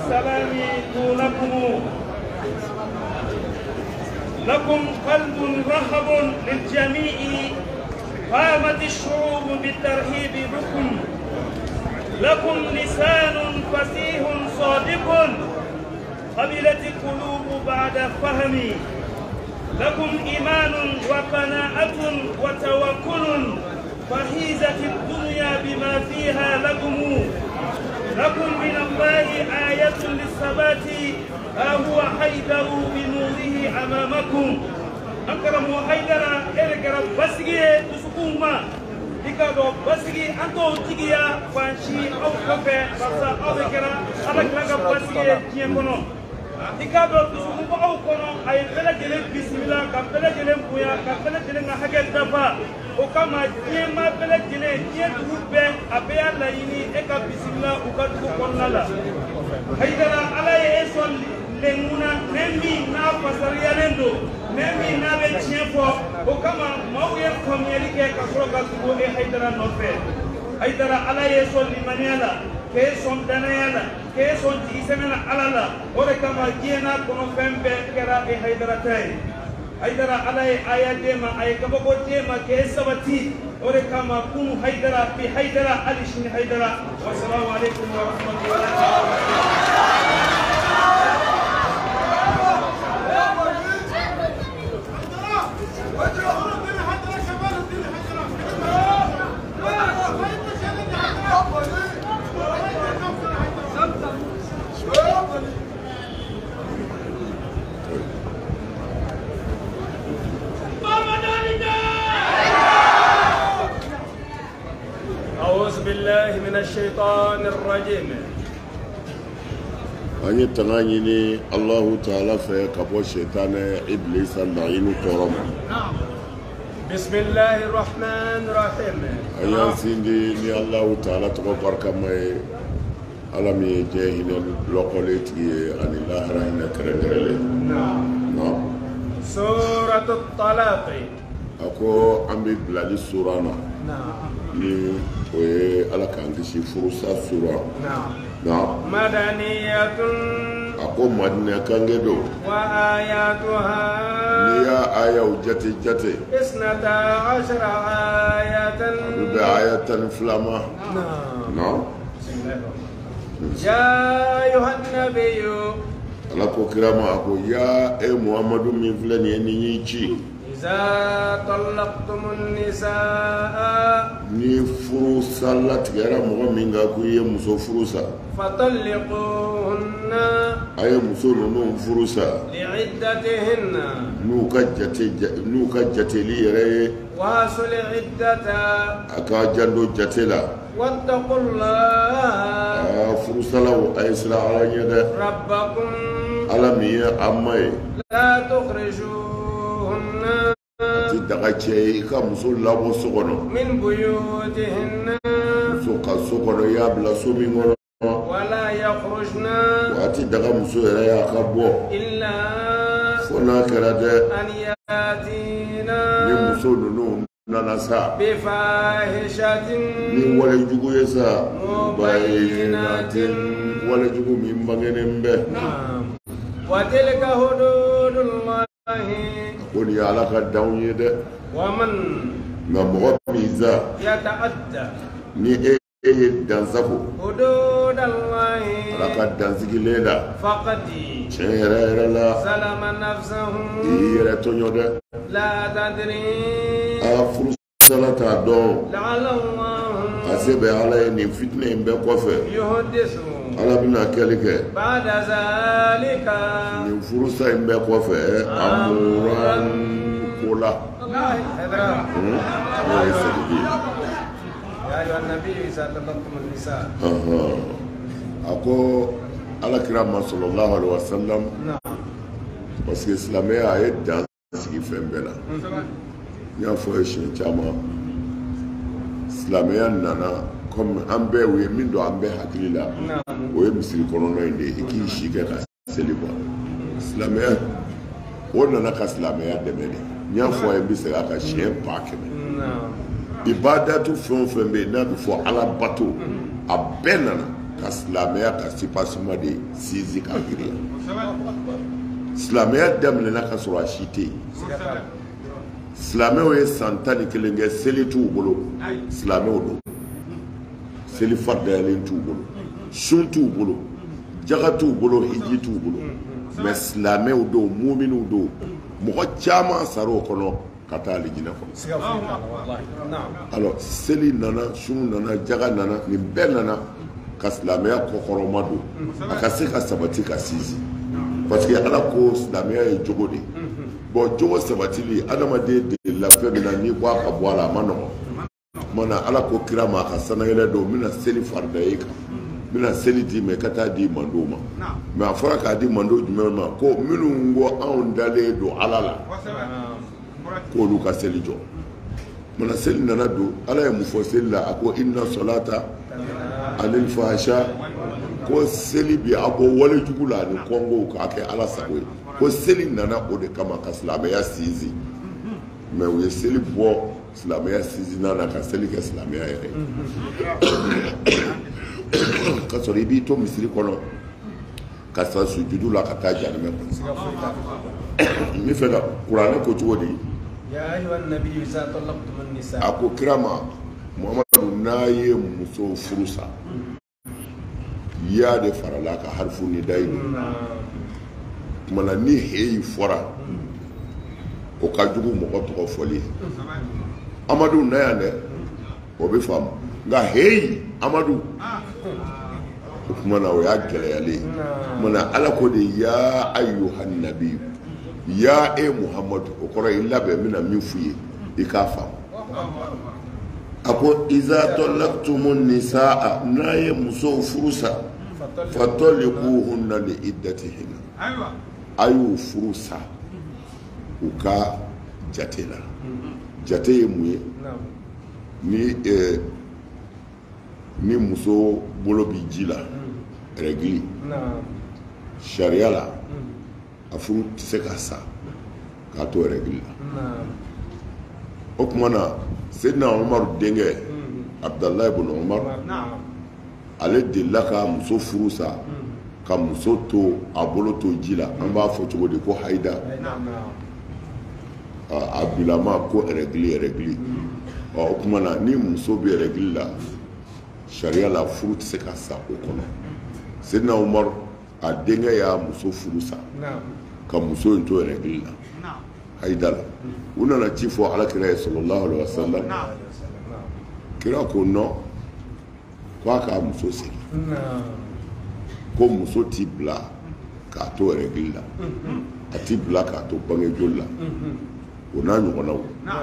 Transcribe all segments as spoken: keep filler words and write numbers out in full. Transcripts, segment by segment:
والسلام دونكم. لكم قلب رحب للجميع، قامت الشعوب بالترحيب بكم. لكم لسان فصيح صادق، قبلت القلوب بعد فهم. لكم إيمان وقناعة وتوكل، فحيزت الدنيا بما فيها لكم. لكم من الله آية للثبات، ها هو حيدر بنوره أمامكم. أكرم حيدر إرقر بسجي تسكوما إكادو بسجي أنتو تيجيا فانشي أو كفة بسا أو بكرا على كلاك بسجي جيمونو إكادو تسكوما أو كونو أي فلا جلم بسم الله كفلا جلم بويا كفلا جلم حاجة دفا وكما جيما فلا جلم جيم روبة أبيا لايني إكا بسم الله وكادو كونالا حيدر على يسول لمونا نمي نا فسريا لندو نمي نا بتشيفو وكما مويا كوميريكا كسروكا سبو إيه حيدر نوفي حيدر على يسول لمنيالا كيسون دنيالا كيسون جيسمنا على لا وركما جينا كونو فمبه كرا إيه حيدر تاي حيدر على آيات ديما أي كبوكو ديما كيسواتي وركما كونو حيدر في حيدر عليشين حيدر. والسلام عليكم ورحمة الله وبركاته. أعوذ بالله من الشيطان الرجيم. أني تغنيني الله تعالى في كبو الشيطان إبليس اللعين كرم. بسم الله الرحمن الرحيم. أيان سيدي ني الله تعالى تقبر كما ألمي جاهل لقلتي أن الله رحمه كركرله. نعم. نعم. سورة الطلاق. أكو أمي بلادي سورانا. نعم. ni oye ala kan kisi furusa sura. Naam. Naam. Madaniyatun. Ako madina kange do. Wa ayatuha. Niya aya ujate jate. Isnata ashra ayatan. Ube ayatan flama. Naam. Naam. Ya ayuhan nabiyyu. Ala ko kirama ako ya e Muhammadu min filani ni yichi. إذا طلقتم النساء ni furu salat gara mo minga ku ye muso furusa فطلقوهن ay muso no furusa لعدتهن nu ka jate nu ka jate li yere واصل عدة aka jando jatela واتقوا الله ah furusa la ay sala ala yada ربكم alami amay لا تخرجوهن daga ce ka muso labo sokono من بيوتهن so ka sokono ya bla so mi ngono ولا يخرجن wati daga muso ya ka bo إلا fona karade أن يأتينا ni muso no nana sa بفاحشة ni wala jugu yesa mubayyinatin wala jugu min bangenembe وتلك حدود الله ko ni ala ka dawnye de ومن na mo miza يتعدى ni e e danzako حدود الله ala ka danzigilela فقد chere la ظلم نفسه ire tonyo de لا تدري afru salata do لعل الله asebe ala ni fitne mbe kofe يحدث ala bina kelike بعد ذلك ni furusa mbe kofe amuran kula هذا ya isedi يا أيها النبي إذا طلقتم النساء aha ako ala kirama sallallahu alaihi wasallam نعم parce que islamé a été dans ce qui fait bela nya fo shi chama islamé nana comme ambe we min do ambe hakilila نعم o ye misiri kɔnɔna in de ye i k'i si kɛ ka seli kuwa silamɛya o nana ka silamɛya dɛmɛ de n y'a fɔ a ye n bɛ segin a kan siɲɛ ba kɛmɛ نعم ibadatu fɛn o fɛn bɛ yen n'a bɛ fɔ ala bato a bɛɛ nana ka silamɛya ka sipasima de sinsin ka giriya silamɛya daminɛna ka sɔrɔ a si tɛ yen silamɛw ye san tan ni kelen kɛ seli t'u bolo silamɛw don seli faridayalen t'u bolo sun t'u bolo jaga t'u bolo hiji t'u bolo mɛ silamɛw don muminiw don mɔgɔ caman sara o kɔnɔ ka taa alijinɛ kɔnɔ alors seli nana sun nana jaga nana nin bɛɛ nana ka silamɛya kɔkɔrɔma don a ka se ka sabati ka sinsin parce que ala ko silamɛya ye jogo de bon jogo sabatili adamaden de la fɛn min na n'i bɔ a ka bɔ a la a ma nɔgɔn mana ala ko kira ma a ka sanayɛlɛ don n bɛna seli farida e kan n bɛna seli d'i ma i ka taa di mandow ma mɛ a fɔra k'a di mandow jumɛn ma ko minnu ko anw dalen don ala la k'olu ka seli jɔ mana seli nana don ala ye mun fɔ seli la a ko inna solata anil fahasha ko seli bi a bɔ wale jugu la ani kɔngow k'a kɛ ala sago ye ko seli nana o de kama ka silamɛya sinsin mɛ u ye seli bɔ silamɛya sinsinna na ka seli kɛ silamɛya yɛrɛ ka sɔrɔ i b'i to misiri kɔnɔ ka sa sujudu la ka taa janimɛ kɔnɔ n bɛ fɛ ka kuranɛ ko cogo di a ko kira ma muhamadu n'a ye muso furu sa ya de farala ka harifu ni dayi don kumana ni heyi fɔra o ka jugu mɔgɔ tɔgɔ fɔli amadu na yan dɛ o bɛ faamu nka heyi amadu o kumana o y'a gɛlɛyalen kumana ala ko de ya ayyuhan nabi ya e muhamadu o kɔrɔ i labɛn n bɛna min f'u ye i k'a faamu a ko iza tɔlaktumun nisaa n'a ye musow furu sa fatɔlikuhunna li iddatihinna a y'u furu sa u ka jate la jate ye mun ye ni eh, ni muso bolo bi ji la règle sariya la a furu tɛ se ka sa k'a to règle la o tuma na Seydina Umaru denkɛ Abdalayi ibn Umar ale delila ka muso furu sa ka muso to a bolo to ji la an b'a fɔ cogo di ko hayida a bilama ko règle règle ɔ o tuma na ni muso bɛ règle la sariya la furu tɛ se ka sa o kɔnɔ Seydina Umaru a denkɛ y'a muso furu sa ka muso in to règle la hayida la u nana ci fɔ alakira ye sallallahu alaihi wasallam kira ko non k'a k'a muso segin ko muso t'i bila k'a to règle la a t'i bila k'a to bangejoli la o n'a ɲɔgɔnnaw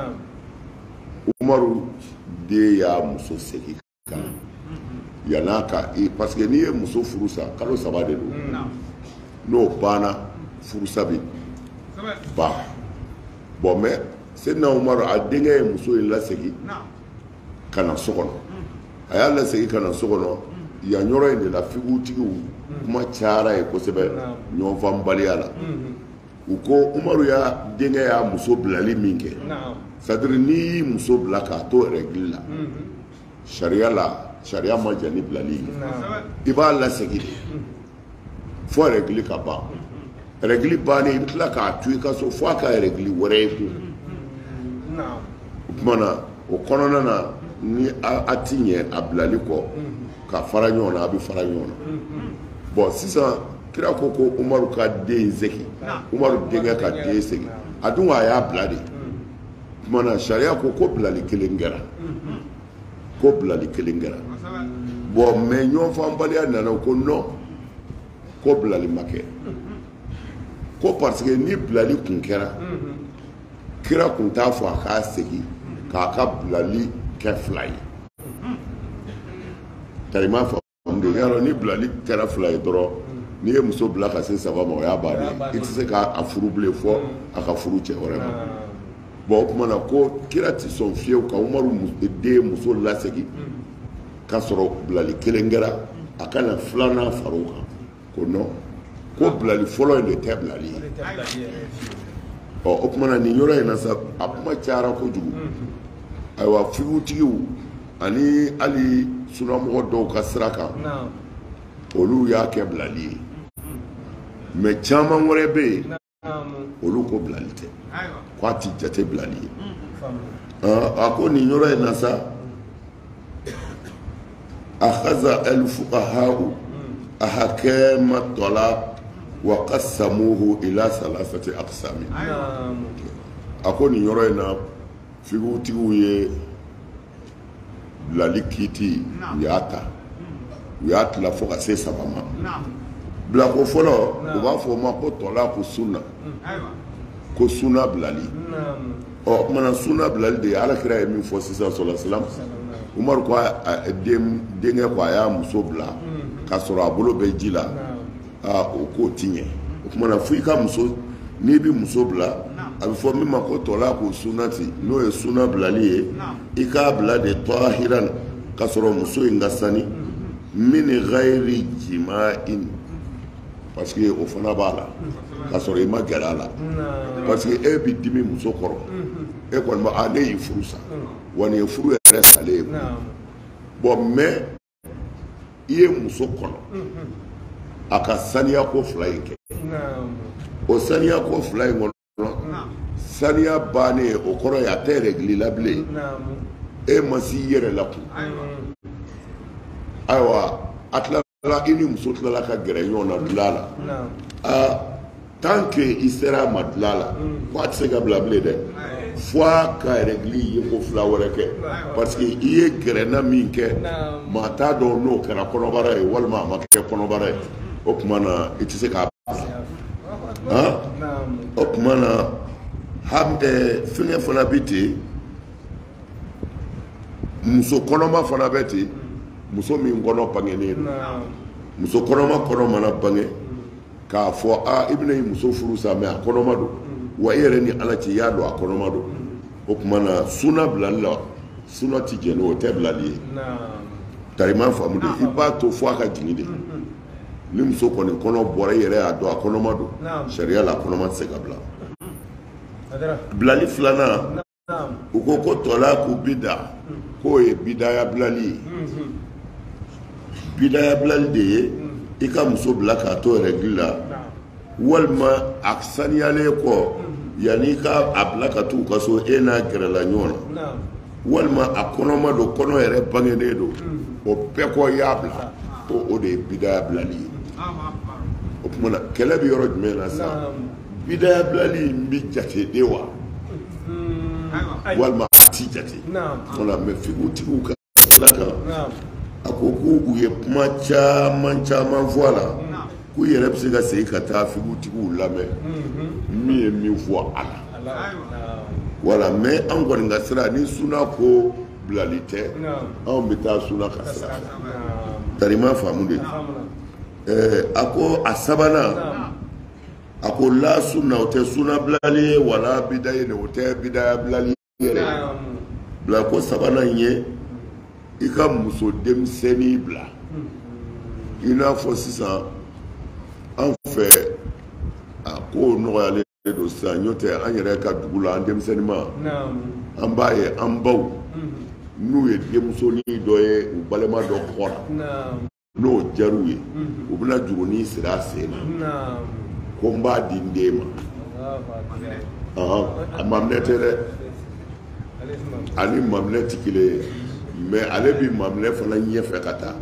Umaru de y'a muso segin kan yan'a ka parce que n'i ye muso furu sa kalo saba de don n'o banna furusa bɛ ban bon mais Seydina Umaru a denkɛ ye muso in lasegin ka na so kɔnɔ a y'a lasegin ka na so kɔnɔ yan yɔrɔ in de la figutigiw kuma cayara ye kosɛbɛ ɲɔgɔnfahambaliya la u ko Umaru y'a denkɛ y'a muso bilali min kɛ c'est à dire n'i y'i muso bila k'a to règle la sariya la sariya ma jan ni bilali ye i b'a lasegin de fo règle ka ban règle bannen i bɛ tila k'a to i ka so fo a ka règle wɛrɛ ye kun o tuma na o kɔnɔna na ni a ti ɲɛ a bilali kɔ ka fara ɲɔgɔn na a bɛ fara ɲɔgɔn na bon sisan kira ko ko Umaru ka den segin Umaru denkɛ ka den segin a dun a y'a bila de tuma na sariya ko ko bilali kelen kɛra ko bilali kelen kɛra bon mais ɲɔgɔnfahambaliya nana ko non ko bilali ma kɛ ko parce que ni bilali kun kɛra kira kun t'a fɔ a k'a segin k'a ka bilali kɛ fila ye tari m'a faamu de yarɔ ni bilali kɛra fila ye dɔrɔn n'i ye muso bila ka se saba ma o y'a bannen i tɛ se k'a furu bilen fɔ a ka furu cɛ wɛrɛ ma bon o tuma na ko kira tɛ sɔn fiyewu ka Umaru den muso lasegin k'a sɔrɔ bilali kelen kɛra a kana filanan fara o kan ko non ko bilali fɔlɔ in de tɛ bilali ye ɔ o tuma na nin yɔrɔ in na sa a kuma cayara kojugu ayiwa figutigiw ani hali sunamɔgɔ dɔw ka sira kan olu y'a kɛ bilali ye mais caman wɛrɛ bɛ yen olu ko bilali tɛ ko a ti jate bilali ye a ko nin yɔrɔ in na sa akhaza al fuqaha ahkam at-talaq wa qassamuhu ila salasati aqsam a ko nin yɔrɔ in na figutigiw ye bilali kiti u y'a ta u y'a tila fo ka se saba ma bilako fɔlɔ u b'a fɔ o ma ko tɔla ko sunna ko sunna bilali ɔ kumana sunna bilali de alakira ye min fɔ sisan sɔlɔ silam umaru ko a denkɛ ko a y'a muso bila k'a sɔrɔ a bolo bɛ ji la o k'o ti ɲɛ o kumana fo i ka muso n'i bɛ muso bila a bɛ fɔ min ma ko tɔla ko sunnati n'o ye sunna bilali ye i k'a bila de tahiran k'a sɔrɔ muso in ka sani min ghayri jima'in parce que o fana b'a la k'a sɔrɔ i ma gɛrɛ a la parce que e bɛ dimi muso kɔrɔ e kɔni ma a ne y'i furu sa wa nin ye furu yɛrɛ salen ye bon mais i ye muso kɔnɔ a ka saniya ko fila in kɛ o saniya ko fila in kɔnɔ saniya bannen o kɔrɔ ye a tɛ régler la bilen e ma s'i yɛrɛ la kun ayiwa a tilala i ni muso tilala ka gɛrɛ ɲɔgɔn na dilan la a tant que i sera a ma dilan la ko a tɛ se ka bila bilen dɛ fo a ka régler ye ko fila wɛrɛ kɛ parce que i ye gɛrɛna min kɛ maa t'a dɔn n'o kɛra kɔnɔbara ye walima a ma kɛ kɔnɔbara ye o tuma na i tɛ se k'a bila o tuma na fɛngɛ fana bɛ ten muso kɔnɔma fana bɛ ten muso min kɔnɔ bangenen don muso kɔnɔma kɔnɔ mana bange k'a fɔ a i bɛna i muso furu sa mais a kɔnɔma don wa i yɛrɛ ni ala cɛ i y'a dɔn a kɔnɔma don o tuma na sunna bilali la sunna ti jɛn o tɛ bilali ye tarima faamu de i b'a to fo a ka jigin de ni muso kɔni kɔnɔ bɔra i yɛrɛ y'a dɔn a kɔnɔma don sariya la a kɔnɔma tɛ se ka bila bilali filanan u ko ko tɔla ko bida k'o ye bidaya bilali ye bidaya bilali de ye i ka muso bila k'a to règle la walima a saniyalen kɔ yanni i ka a bila ka t'u ka so e n'a gɛrɛla ɲɔgɔn na walima a kɔnɔma don kɔnɔ yɛrɛ bangenen don o bɛɛ kɔ i y'a bila ko o de ye bidaya bilali ye o tuma na kɛlɛ bɛ yɔrɔ jumɛn na sisan bidaya bilali in bɛ jate de wa walima a ti jate wala mɛ figutigiw ka sira kan a ko k'u ye kuma caman caman fɔ a la k'u yɛrɛ bɛ se ka segin ka taa figutigiw lamɛn min ye min fɔ a la wala mɛ an kɔni ka sira ni sunna ko bilali tɛ anw bɛ taa sunna ka sira fɛ tarima faamu de a ko a sabanan a ko la sunna o tɛ sunna bilali ye wala bidaya o tɛ bidaya bilali yɛrɛ bila ko sabanan ye i ka muso denmisɛnnin bila i n'a fɔ sisan an fɛ a ko nɔgɔyalen don sisan n'o tɛ an yɛrɛ ka dugu la an denmisɛnnin ma an b'a ye an baw n'u ye denmusonin dɔ ye u balima dɔ kɔra n'o diyar'u ye u bɛna jurunin siri a sen na ko n b'a di n den ma a maminɛ tɛ dɛ ani maminɛ tɛ kelen ye mais ale bi maminɛ fana ɲɛfɛ ka taa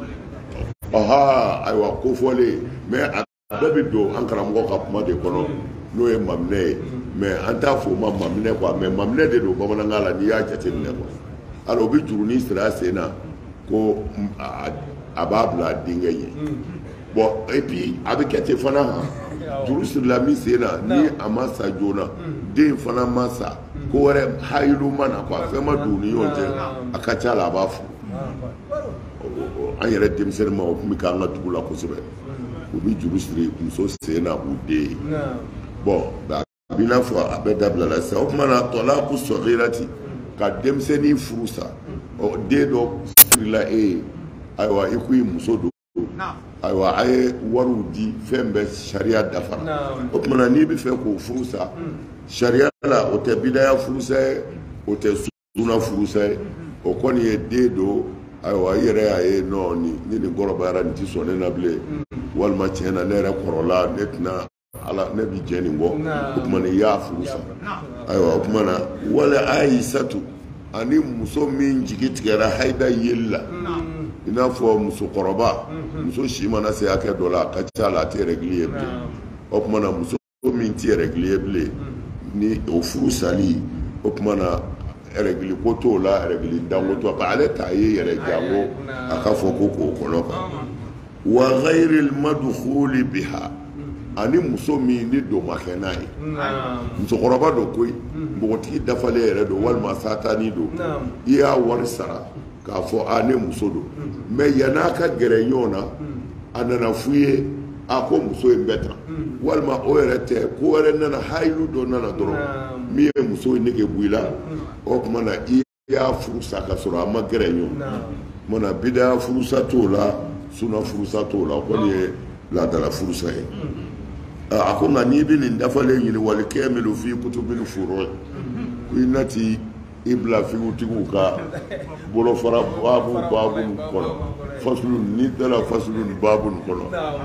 ɔha ayiwa ko fɔlen mais a bɛɛ bɛ don an karamɔgɔ ka kuma de kɔnɔ n'o ye maminɛ ye mais an t'a fɔ o ma maminɛ quoi mais maminɛ de don bamanankan la n'i y'a jateminɛ quoi alors o bɛ jurunin siri a sen na ko a b'a bila a denkɛ ye bon et puis a bɛ kɛ ten fana han juru sirila min sen na ni a ma sa joona den fana ma sa ko wɛrɛ hayilu ma na quoi fɛn ma don u ni ɲɔgɔn cɛ a ka ca la a b'a furu an yɛrɛ denmisɛnnin ma o tun bɛ k'an ka dugu la kosɛbɛ u bɛ juru siri muso sen na u den ye bon a b'i n'a fɔ a bɛɛ dabila la sisan o tuma na tɔla ko sɔgirati ka denmisɛnnin furu sa ɔ den dɔ sirila e ye ayiwa i ko i muso don ayiwa a ye wariw di fɛn bɛɛ sariya dafara o tuma na n'i bɛ fɛ k'o furu sa sariya la o tɛ bidaya furusa ye o tɛ sunna furusa ye o kɔni ye den don ayiwa i yɛrɛ y'a ye nɔ ni ni nin kɔrɔbayara nin ti sɔn ne na bilen walima tiɲɛ na ne yɛrɛ kɔrɔla ne tɛna ala ne bi jɛ nin kɔ o tuma i y'a furu sa ayiwa o tuma na wala Ayisatu ani muso min jigi tigɛra Hayida yeli la i n'a fɔ musokɔrɔba muso si mana se hakɛ dɔ la a ka ca la a tɛ règle ye bilen o tuma na muso min tɛ règle ye bilen ni o furu sali o tuma na règle ko t'o la règle danko t'o la ale t'a ye yɛrɛ janko a ka fɔ ko k'o kɔnɔ kan wa ghayril madkhuli biha ani muso min ni do ma kɛ n'a ye musokɔrɔba do koyi npogotigi dafalen yɛrɛ do walima satani do i y'a wari sara k'a fɔ a ne muso do mais yan'a ka gɛrɛ ɲɔgɔn na a nana f'u ye a ko muso in bɛ tan walima o yɛrɛ tɛ ko wɛrɛ nana hayilu dɔ nana dɔrɔn min ye muso in nege bɔ i la o tuma na i y'a furusa ka sɔrɔ a ma gɛrɛ ɲɔgɔn mana bidaya furusa t'o la sunna furusa t'o la o kɔni ye laadala furusa ye a ko nka n'i bɛ nin dafalen ɲini walikɛ min do f'i kutubil furu i nati i bila figutigiw ka bolofara babu babu kɔnɔ fasulu ni dala fasulu ni babu kɔnɔ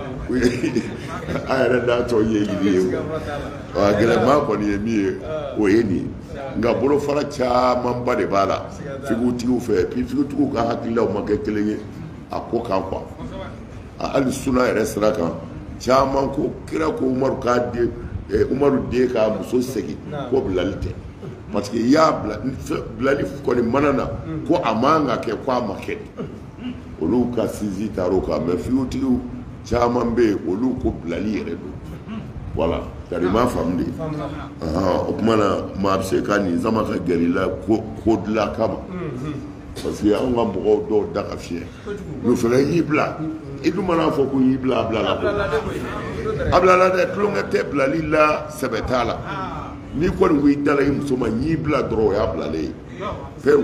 a yɛrɛ n'a tɔ ye yiri ye o a gɛlɛma kɔni ye min ye o ye nin nka bolofara camanba de b'a la figutigiw fɛ puis figutigiw ka hakililaw ma kɛ kelen ye a ko kan quoi hali suna yɛrɛ sira kan caman ko kira ko Umaru k'a den Umaru den k'a muso segin ko bilali tɛ parce que i y'a bila bilali kɔni mana na ko a man ka kɛ ko a ma kɛ olu ka sinsin taar'o kan mais figutigiw caman bɛ yen olu ko bilali yɛrɛ do voilà tari ma faamu de o tuma na maa bɛ se ka nin sama ka gɛrɛ i la ko ko dilan kama parce que anw ka mɔgɔw dɔw da ka fiɲɛ n'o fana y'i bila i dun mana fɔ ko y'i bila a bila la ko a bila la dɛ tulonkɛ tɛ bilali la sɛbɛ t'a la n'i kɔni ko i dala i muso ma y'i bila dɔrɔn o y'a bilalen ye pewu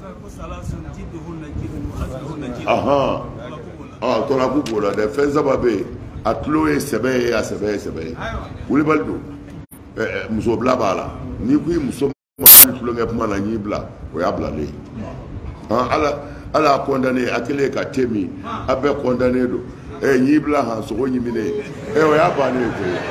ahan ɔ tɔlaku b'o la dɛ fɛn saba bɛ yen a tulo ye sɛbɛ ye a sɛbɛ ye sɛbɛ ye wulibali don muso bila b'a la n'i ko i muso ma tulonkɛ kuma na y'i bila o y'a bilalen ye ala ala y'a condamné a kɛlen ka te min a bɛɛ condamné don ɛ y'i bila han sogo ɲiminen ɛ o y'a bannen ye koyi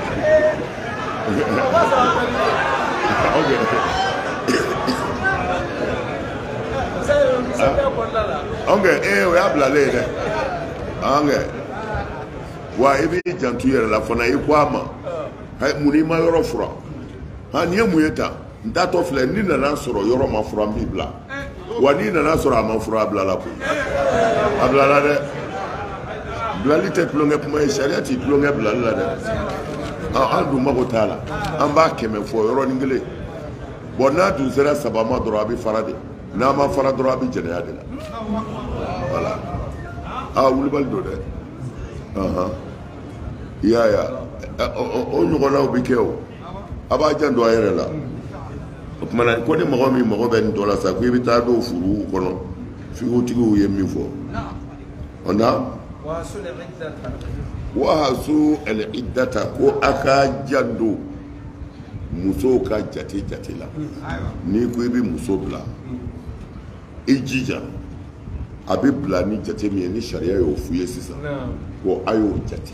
ok ɛ o y'a bilalen ye dɛ ok wa i b'i janto i yɛrɛ la fana i ko a ma mun n'i ma yɔrɔ fura nin ye mun ye tan n taatɔ filɛ n'i nana sɔrɔ yɔrɔ ma fura n b'i bila wa n'i nana sɔrɔ a ma fura a bilala koyi a bilala dɛ bilali tɛ tulonkɛ kuma ye sariya t'i tulonkɛ bilali la dɛ an dun mago t'a la an b'a kɛmɛ fɔ yɔrɔnin kelen bon n'a dun sera saba ma dɔrɔn a bɛ fara de n'a ma fara dɔrɔn a bɛ jɛnɛya de la voilà a wulibali don dɛ i y'a ye o ɲɔgɔnnaw bɛ kɛ o a b'a janto a yɛrɛ la o tuma na ko ni mɔgɔ min mago bɛ nin dɔ la sa ko i bɛ taa dɔw furu kɔnɔ figutigiw ye min fɔ o na wahasu al-iddata ko a ka janto musow ka jate jate la n'i ko i bɛ muso bila i jija a bɛ bila ni jate min ye ni sariya y'o f'u ye sisan ko a y'o jate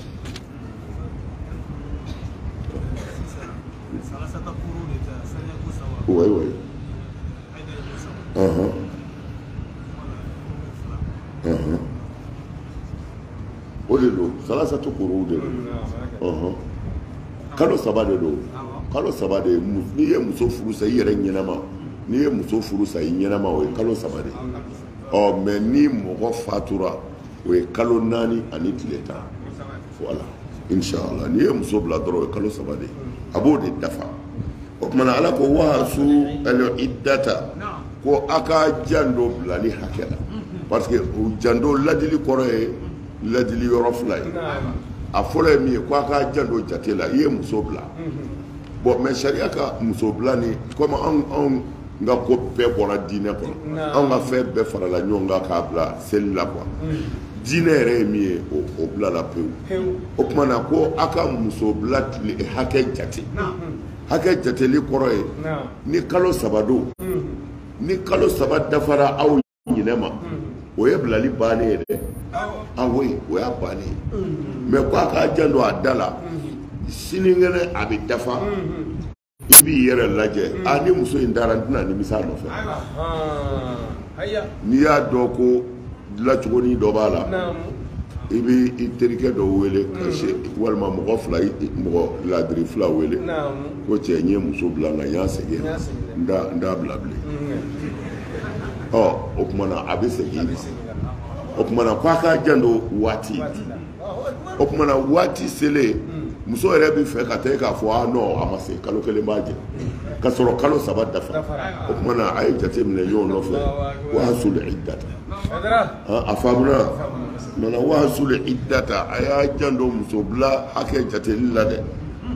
oui oui uh-huh uh-huh o de don salasatu kuruw de don uh-huh kalo saba de don kalo saba de n'i ye muso furu sa i yɛrɛ ɲɛnama n'i ye muso furu sa i ɲɛnama o ye kalo saba de ɔ mais ni mɔgɔ fatura o ye kalo naani ani tile tan voilà inshallah n'i ye muso bila dɔrɔn o ye kalo saba de a b'o de dafa o tuma na ala ko wahasu al-iddata ko a ka janto bilali hakɛ la parce que o janto ladili kɔrɔ ye ladili yɔrɔ fila ye a fɔlɔ ye min ye ko a ka janto jate la i ye muso bila bon mais sariya ka muso bila ni comme anw anw nga ko bɛɛ bɔra diinɛ kɔnɔ anw ka fɛn bɛɛ farala ɲɔgɔn kan k'a bila seli la quoi diinɛ yɛrɛ ye min ye o bilala pewu o tuma na ko a ka muso bila tile hakɛ jate hakɛ jateli kɔrɔ ye ni kalo saba don ni kalo saba dafara aw ɲinɛ ma o ye bilali bannen ye dɛ ah oui o y'a bannen mais ko a k'a jan don a da la sinikɛnɛ a bɛ dafa i b'i yɛrɛ lajɛ ah ni muso in dara n tɛna nimisa nɔfɛ n'i y'a dɔn ko dilancogonin dɔ b'a la i bɛ i terikɛ dɔ wele ka se walima mɔgɔ fila mɔgɔ ladiri fila wele ko cɛ n ye muso bila n ka n y'a segin n t'a bila bilen ɔ o tuma na a bɛ segin o tuma na ko a k'a jan don waati o tuma na waati selen muso yɛrɛ bɛ fɛ ka taa k'a fɔ ah non a ma se kalo kelen b'a jɛ ka sɔrɔ kalo saba dafa o tuma na a ye jate minɛ ɲɔgɔn nɔfɛ wahsul iddata a faamuna mana wahsul iddata a y'a jan don muso bila hakɛ jateli la dɛ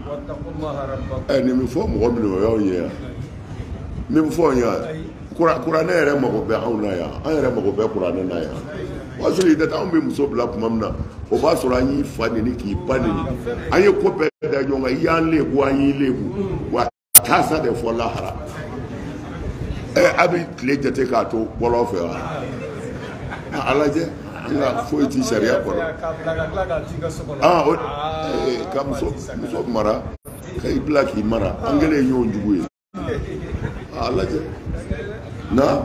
ɛ nin bɛ fɔ mɔgɔ minnu o y'anw ye yan nin bɛ fɔ yan kuranɛ yɛrɛ mago bɛ anw na yan an yɛrɛ mago bɛ kuranɛ na yan wahsul iddata anw bɛ muso bila tuma min na o b'a sɔrɔ an y'i fa neni k'i ba neni an ye ko bɛɛ da ɲɔgɔn kan i y'an lebu an y'i lebu wa taasa de fɔ lahara ɛ a bɛ tile jate k'a to bɔlɔ fɛ wa a lajɛ an ka foyi ti sariya kɔrɔ ah o ka muso muso mara ka i bila k'i mara an kɛlen ye ɲɔgɔn jugu ye a lajɛ na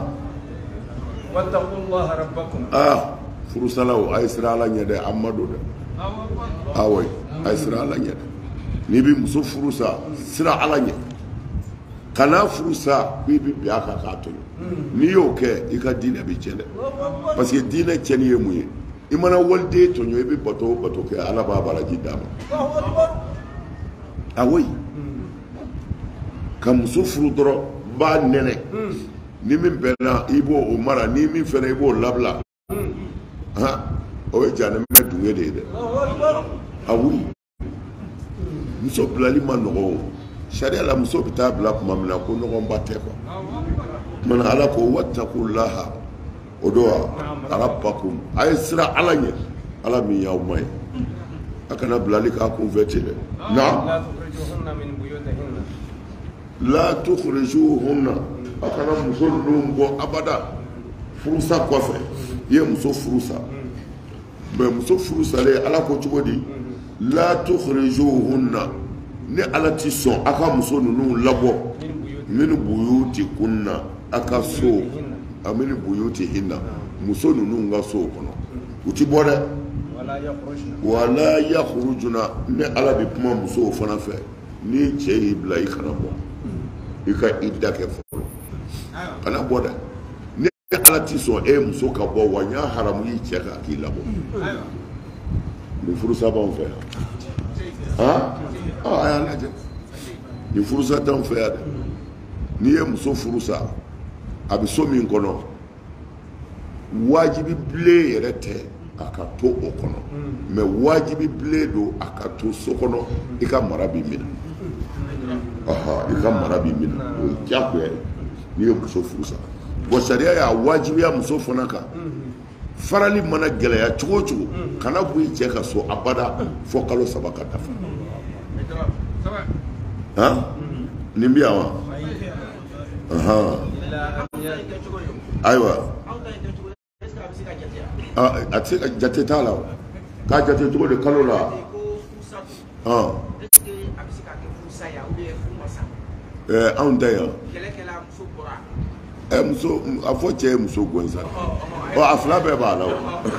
ah furusalaw a ye sira ala ɲɛ dɛ an ma don dɛ awɔ a ye sira ala ɲɛ dɛ n'i bɛ muso furu sa sira ala ɲɛ kana furu sa k'i bɛ bin a kan k'a to n'i y'o kɛ i ka diinɛ bɛ tiɲɛ dɛ parce que diinɛ tiɲɛni ye mun ye i mana waliden tɔɲɔ i bɛ bato o bato kɛ ala b'a baraji d'a ma awɔ ka muso furu dɔrɔn b'a nɛnɛ ni min bɛnna i b'o o mara ni min fɛnɛ i b'o labila han o ye janɛmɛ dunge de ye dɛ awi muso bilali ma nɔgɔ o sariya la muso bɛ taa bila tuma min na ko ɲɔgɔnba tɛ quoi mana ala ko wattaqulaha o don wa rabbakum a ye sira ala ɲɛ ala min y'aw ma ye a kana bilali k'a kunfɛ ten dɛ na la tukhrijuhunna a kana muso ninnu bɔ abada furusa kɔfɛ i ye muso furusa mais muso furusalen ala ko cogo di la tukhrijuhunna ni ala ti sɔn a ka muso ninnu labɔ min buyutikunna a ka so a min buyutihinna muso ninnu ka so kɔnɔ u ti bɔ dɛ wala yakhrujuna ni ala bɛ kuma musow fana fɛ ni cɛ y'i bila i kana bɔ i ka idda kɛ fɔlɔ kana bɔ dɛ ni ala ti sɔn e muso ka bɔ wa n y'a haramu y'i cɛ k'a k'i labɔ ni furusa b'anw fɛ yan han a y'a lajɛ ni furusa t'anw fɛ yan dɛ n'i ye muso furusa a bɛ so min kɔnɔ wajibi bilen yɛrɛ tɛ a ka to o kɔnɔ mais wajibi bilen don a ka to so kɔnɔ i ka mara b'i minɛ aha i ka mara b'i minɛ o ye diyagoya ye n'i ye muso furusa bon sariya y'a wajibiya muso fana kan farali mana gɛlɛya cogo o cogo kana bɔ i cɛ ka so abada fɔ kalo saba ka dafa han nin bɛ yan wa ahan ayiwa a tɛ se ka jate t'a la o k'a jate cogo di kalo la han ɛɛ anw tɛ yan ɛ muso a fɔ cɛ ye muso gansan ɔ a fila bɛɛ b'a la o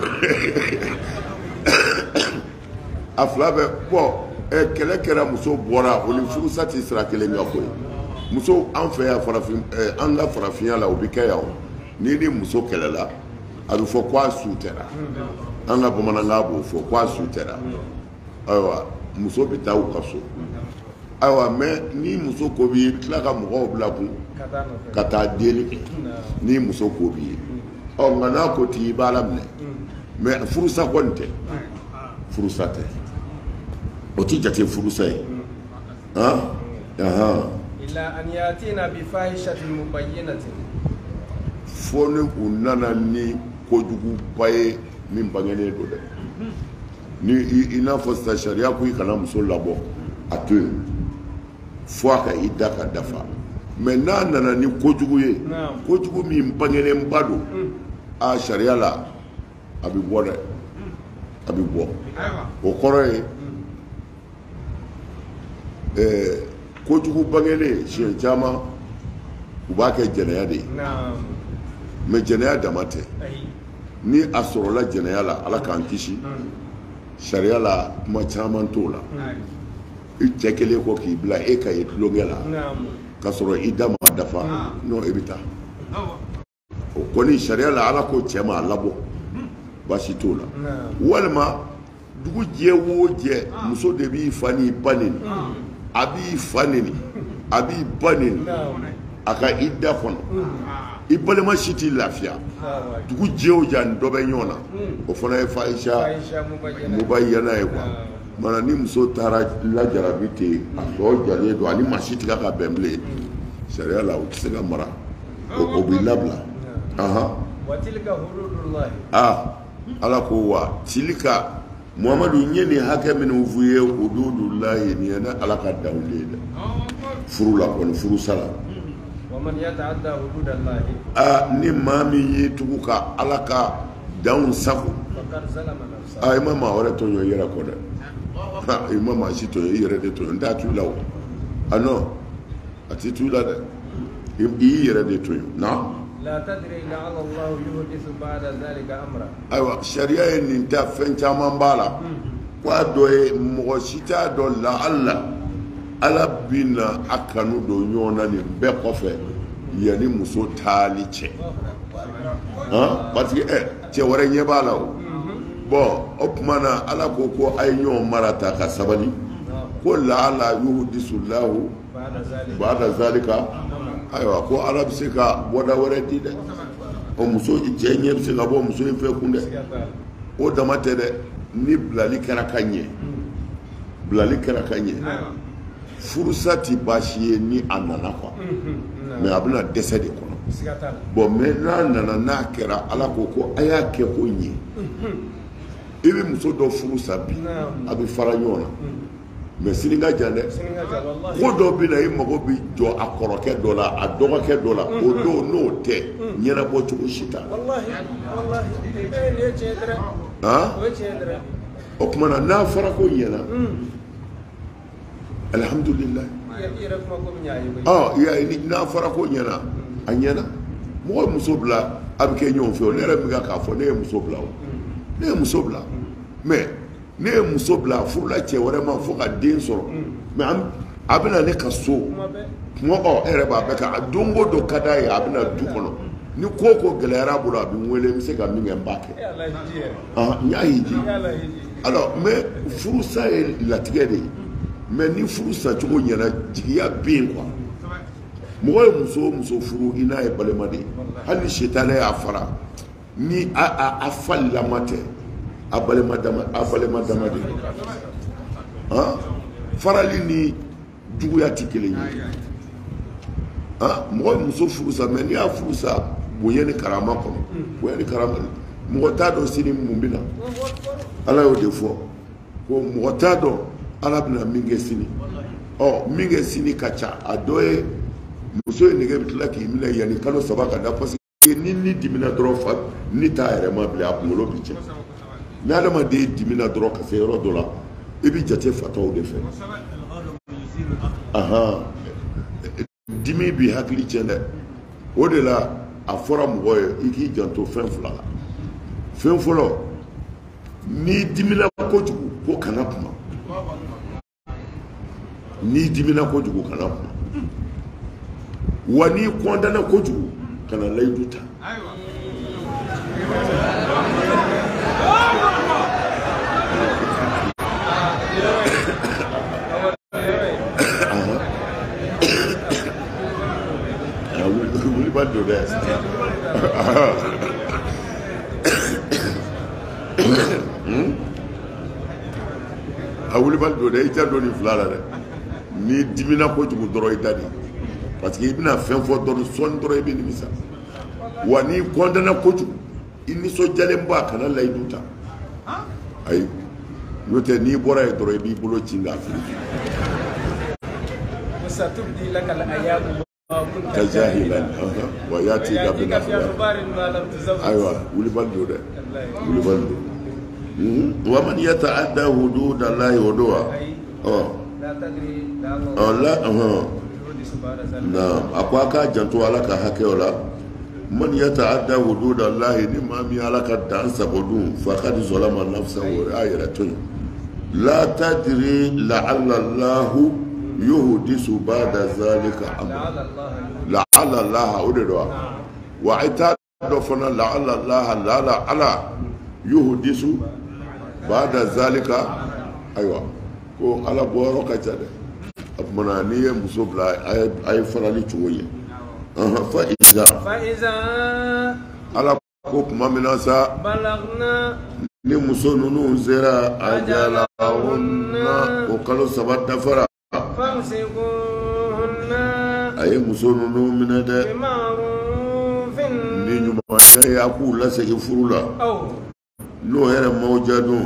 a fila bɛɛ bɔn ɛ kɛlɛ kɛra muso bɔra o ni furusa ti sira kelen ka ko ye muso an fɛ yan farafin ɛ an ka farafinya la o bɛ kɛ yan o n'i ni muso kɛlɛla a bɛ fɔ ko a su tɛra an ka bamanankan b'o fɔ ko a su tɛra ayiwa muso bɛ taa u ka so ayiwa mɛ ni muso ko b'i tila ka mɔgɔw bila kun ka taa deli kɛ ni muso ko b'i ye ɔ nka n'a ko t'i b'a la minɛ mɛ furusa kɔni tɛ furusa tɛ o ti jate furusa ye han ahan illa an yatina bi fahishatin mubayyinatin fo ni u nana ni kojuguba ye min bangenen don dɛ ni i n'a fɔ sisan sariya ko i kana muso labɔ a to yen fo a ka i da ka dafa mɛ n'a nana ni kojugu ye kojugu min bangenenba don a sariya la a bɛ bɔ dɛ a bɛ bɔ o kɔrɔ ye ɛɛ kojugu bangelen siɲɛ caman u b'a kɛ jɛnɛya de ye mɛ jɛnɛya dama tɛ ni a sɔrɔla jɛnɛya la ala k'an kisi sariya la kuma caman t'o la i cɛ kelen kɔ k'i bila e ka ye tulonkɛ la ka sɔrɔ i da ma dafa n'o e bɛ taa o kɔni sariya la ala ko cɛ ma a labɔ baasi t'o la walima dugu jɛ o jɛ muso de b'i fa n'i ba neni a b'i fa neni a b'i ba neni a ka i da kɔnɔ i balima si t'i lafiya dugu jɛ o jɛ ani dɔ bɛ ɲɔgɔn na o fana ye Fahisha mubayyana ye quoi mana ni muso taara lajarabi ten a tɔ jalen don ani maa si tigɛ ka bɛn bilen sariya la o tɛ se ka mara o b'i labila ah ala ko wa tilika Muhamadu n ye nin hakɛ minnu f'u ye hududulahi nin ye ne ala ka daw de ye dɛ furu la kɔni furu sara ah ni maa min y'i tugu ka ala ka danw sago ah i ma maa wɛrɛ tɔɲɔ i yɛrɛ kɔ dɛ ah i ma maa si tɔɲɔ i yɛrɛ de tɔɲɔ n t'a tu la o ah non a ti tu la dɛ i y'i yɛrɛ de tɔɲɔ na ayiwa sariya ye nin ta fɛn caman b'a la k'a dɔ ye mɔgɔ si t'a dɔn la ala ala bɛna a kanu don ɲɔgɔn na nin bɛɛ kɔfɛ yanni muso taali cɛ parce que ɛ cɛ wɛrɛ ɲɛ b'a la o bɔn o tuma na ala ko ko a ye ɲɔgɔn mara ta ka sabali ko la ala yuhdisulahu ba'da zalika ayiwa ko ala bɛ se ka bɔda wɛrɛ di dɛ o muso cɛ ɲɛ bɛ se ka bɔ muso in fɛ kun dɛ o dama tɛ dɛ ni bilali kɛra ka ɲɛ bilali kɛra ka ɲɛ furusa ti baasi ye ni a nana quoi mɛ a bɛna dɛsɛ de kɔnɔ bon mɛ n'a nana n'a kɛra ala ko ko a y'a kɛ ko ɲɛ i bɛ muso dɔ furusa bi a bɛ fara ɲɔgɔn na mɛ sini ka jan dɛ ko dɔ bɛ na i mago bɛ jɔ a kɔrɔkɛ dɔ la a dɔgɔkɛ dɔ la o don n'o tɛ ɲɛnabɔ cogo si t'a la o tuma na n'a fɔra ko ɲɛna alihamudulilayi n'a fɔra ko ɲɛna a ɲɛna mɔgɔ ye muso bila a bɛ kɛ ɲɔgɔn fɛ o ne yɛrɛ bɛ k'a fɔ ne ye muso bila o ne ye muso bila mɛ ne ye muso bila furula cɛ wɛrɛ ma fo ka den sɔrɔ mɛ a bɛna ne ka so kuma ɔ e yɛrɛ b'a bɛɛ kan a don o don ka d'a ye a bɛna du kɔnɔ ni ko o ko gɛlɛyara a bolo a bɛ n wele n bɛ se ka min kɛ n b'a kɛ n y'a hiji alors mɛ furusa ye latigɛ de ye mɛ ni furusa cogo ɲɛna jigiya bɛ yen quoi mɔgɔ ye muso o muso furu i n'a ye balima de ye hali ni sitanɛ y'a fara ni a falilama tɛ a balima dama a balima dama de han farali ni juguya tɛ kelen ye han mɔgɔ ye muso furusa mɛ n'i y'a furusa bonya ni karama kɔnɔ bonya ni karama mɔgɔ t'a dɔn sini mun bɛ na ala y'o de fɔ ko mɔgɔ t'a dɔn ala bɛna min kɛ sini ɔ min kɛ sini ka ca a dɔ ye muso ye nɛgɛ bɛ tila k'i minɛ yanni kalo saba ka da parce que ni ni dimina dɔrɔn fa ni t'a yɛrɛ ma bilen a kunkolo bɛ cɛn ni adamaden dimina dɔrɔn ka se yɔrɔ dɔ la i bɛ jate fataw de fɛ ahan dimi b'i hakili cɛn dɛ o de la a fɔra mɔgɔ ye i k'i janto fɛn fila la fɛn fɔlɔ n'i dimina kojugu ko kana kuma n'i dimina kojugu kana kuma wa n'i kɔntana kojugu kana layidu ta wuli ba don dɛ a wuli ba don dɛ i tɛ don nin fila la dɛ n'i dimina kojugu dɔrɔn i da de parce que i bɛna fɛn fɔ dɔrɔn sɔɔni dɔrɔn i bɛ nimisa wa n'i kɔntana kojugu i nisɔndiyalen ba kana layidu ta ayi n'o tɛ n'i bɔra yen dɔrɔn i b'i bolo ci k'a fili كنت جاهلا وياتيك يأتيك بالاخبار بأخبار ما لم تزوج. ايوه ولي بلدو ده ولي بلدو ومن يتعدى حدود الله ودوا اه لا تدري لعل اه الله لا اه يحدث بعد ذلك. نعم اكواكا جنتو على كهكولا من يتعدى حدود الله نما مي على كدان سبدون فقد ظلم نفسه وآيرتون لا تدري لعل الله يحدث بعد ذلك امرا لعل الله يحدث. لعل الله أدروا وعتاد فنا لعل الله لا لا على يحدث بعد ذلك أيوة كو على بورو كتاد أبمنانية مصوبلا أي أي فرالي شوية أها فإذا فإذا على كوك ما مناسا بلغنا نمسون زرا أجلهن وكلو سبت دفرا فامسكوهن أي مسون من هذا بمعروف نيجي ما يقول لا سيفرلا أو no yɛrɛ mawjadun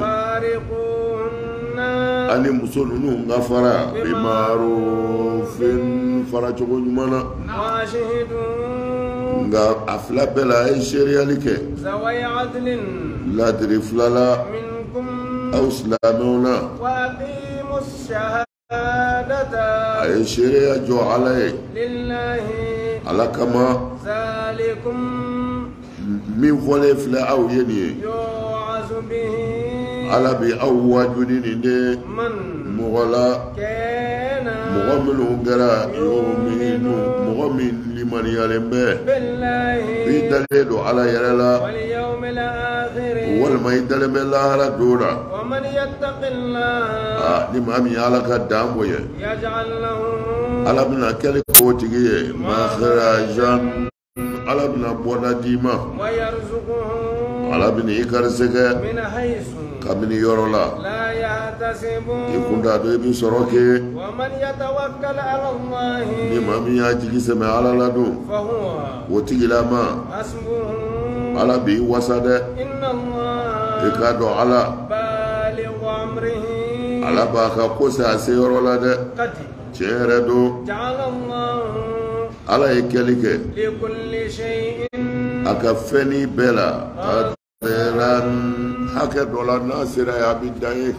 فارقوهن ani muso ninnu ka fara bimarufin fara cogo ɲuman na واشهدوا nka a fila bɛɛ la a ye seriyali kɛ ذوي عدل ladiri fila la منكم aw silamɛw na وأقيموا الشهادة a ye seriya jɔ ala ye لله ala kama ذلكم min fɔlen filɛ aw ye nin ye يوعظ به ala bi aw wajuni nin de من mɔgɔ la كان mɔgɔ minnu kɛra yominu mɔgɔ min limaniyalen bɛ بالله i dalen don ala yɛrɛ la واليوم الآخر walima i dalen bɛ lahara don na ومن يتق الله aa ni maa min ye ala ka dan bonya يجعل له ala bɛna kɛli k'o tigi ye makhrajan ala bɛna bɔda d'i ma ويرزقه ala bɛna i garisɛgɛ من حيث kabini yɔrɔ la لا يحتسب i kun t'a dɔn i bɛ sɔrɔ kɛ ومن يتوكل على الله ni maa min y'a jigi sɛmɛ ala la dun فهو o tigilama حسبه ala b'i wasa dɛ إن i الله k'a dɔn ala بالغ أمره ala b'a ka ko se a se yɔrɔ la dɛ قد tiɲɛ yɛrɛ don جعل الله ala ye kɛli kɛ لكل شيء a ka fɛnni bɛɛ la qadaran hakɛ dɔ la n'a sera ye a bɛ dan ye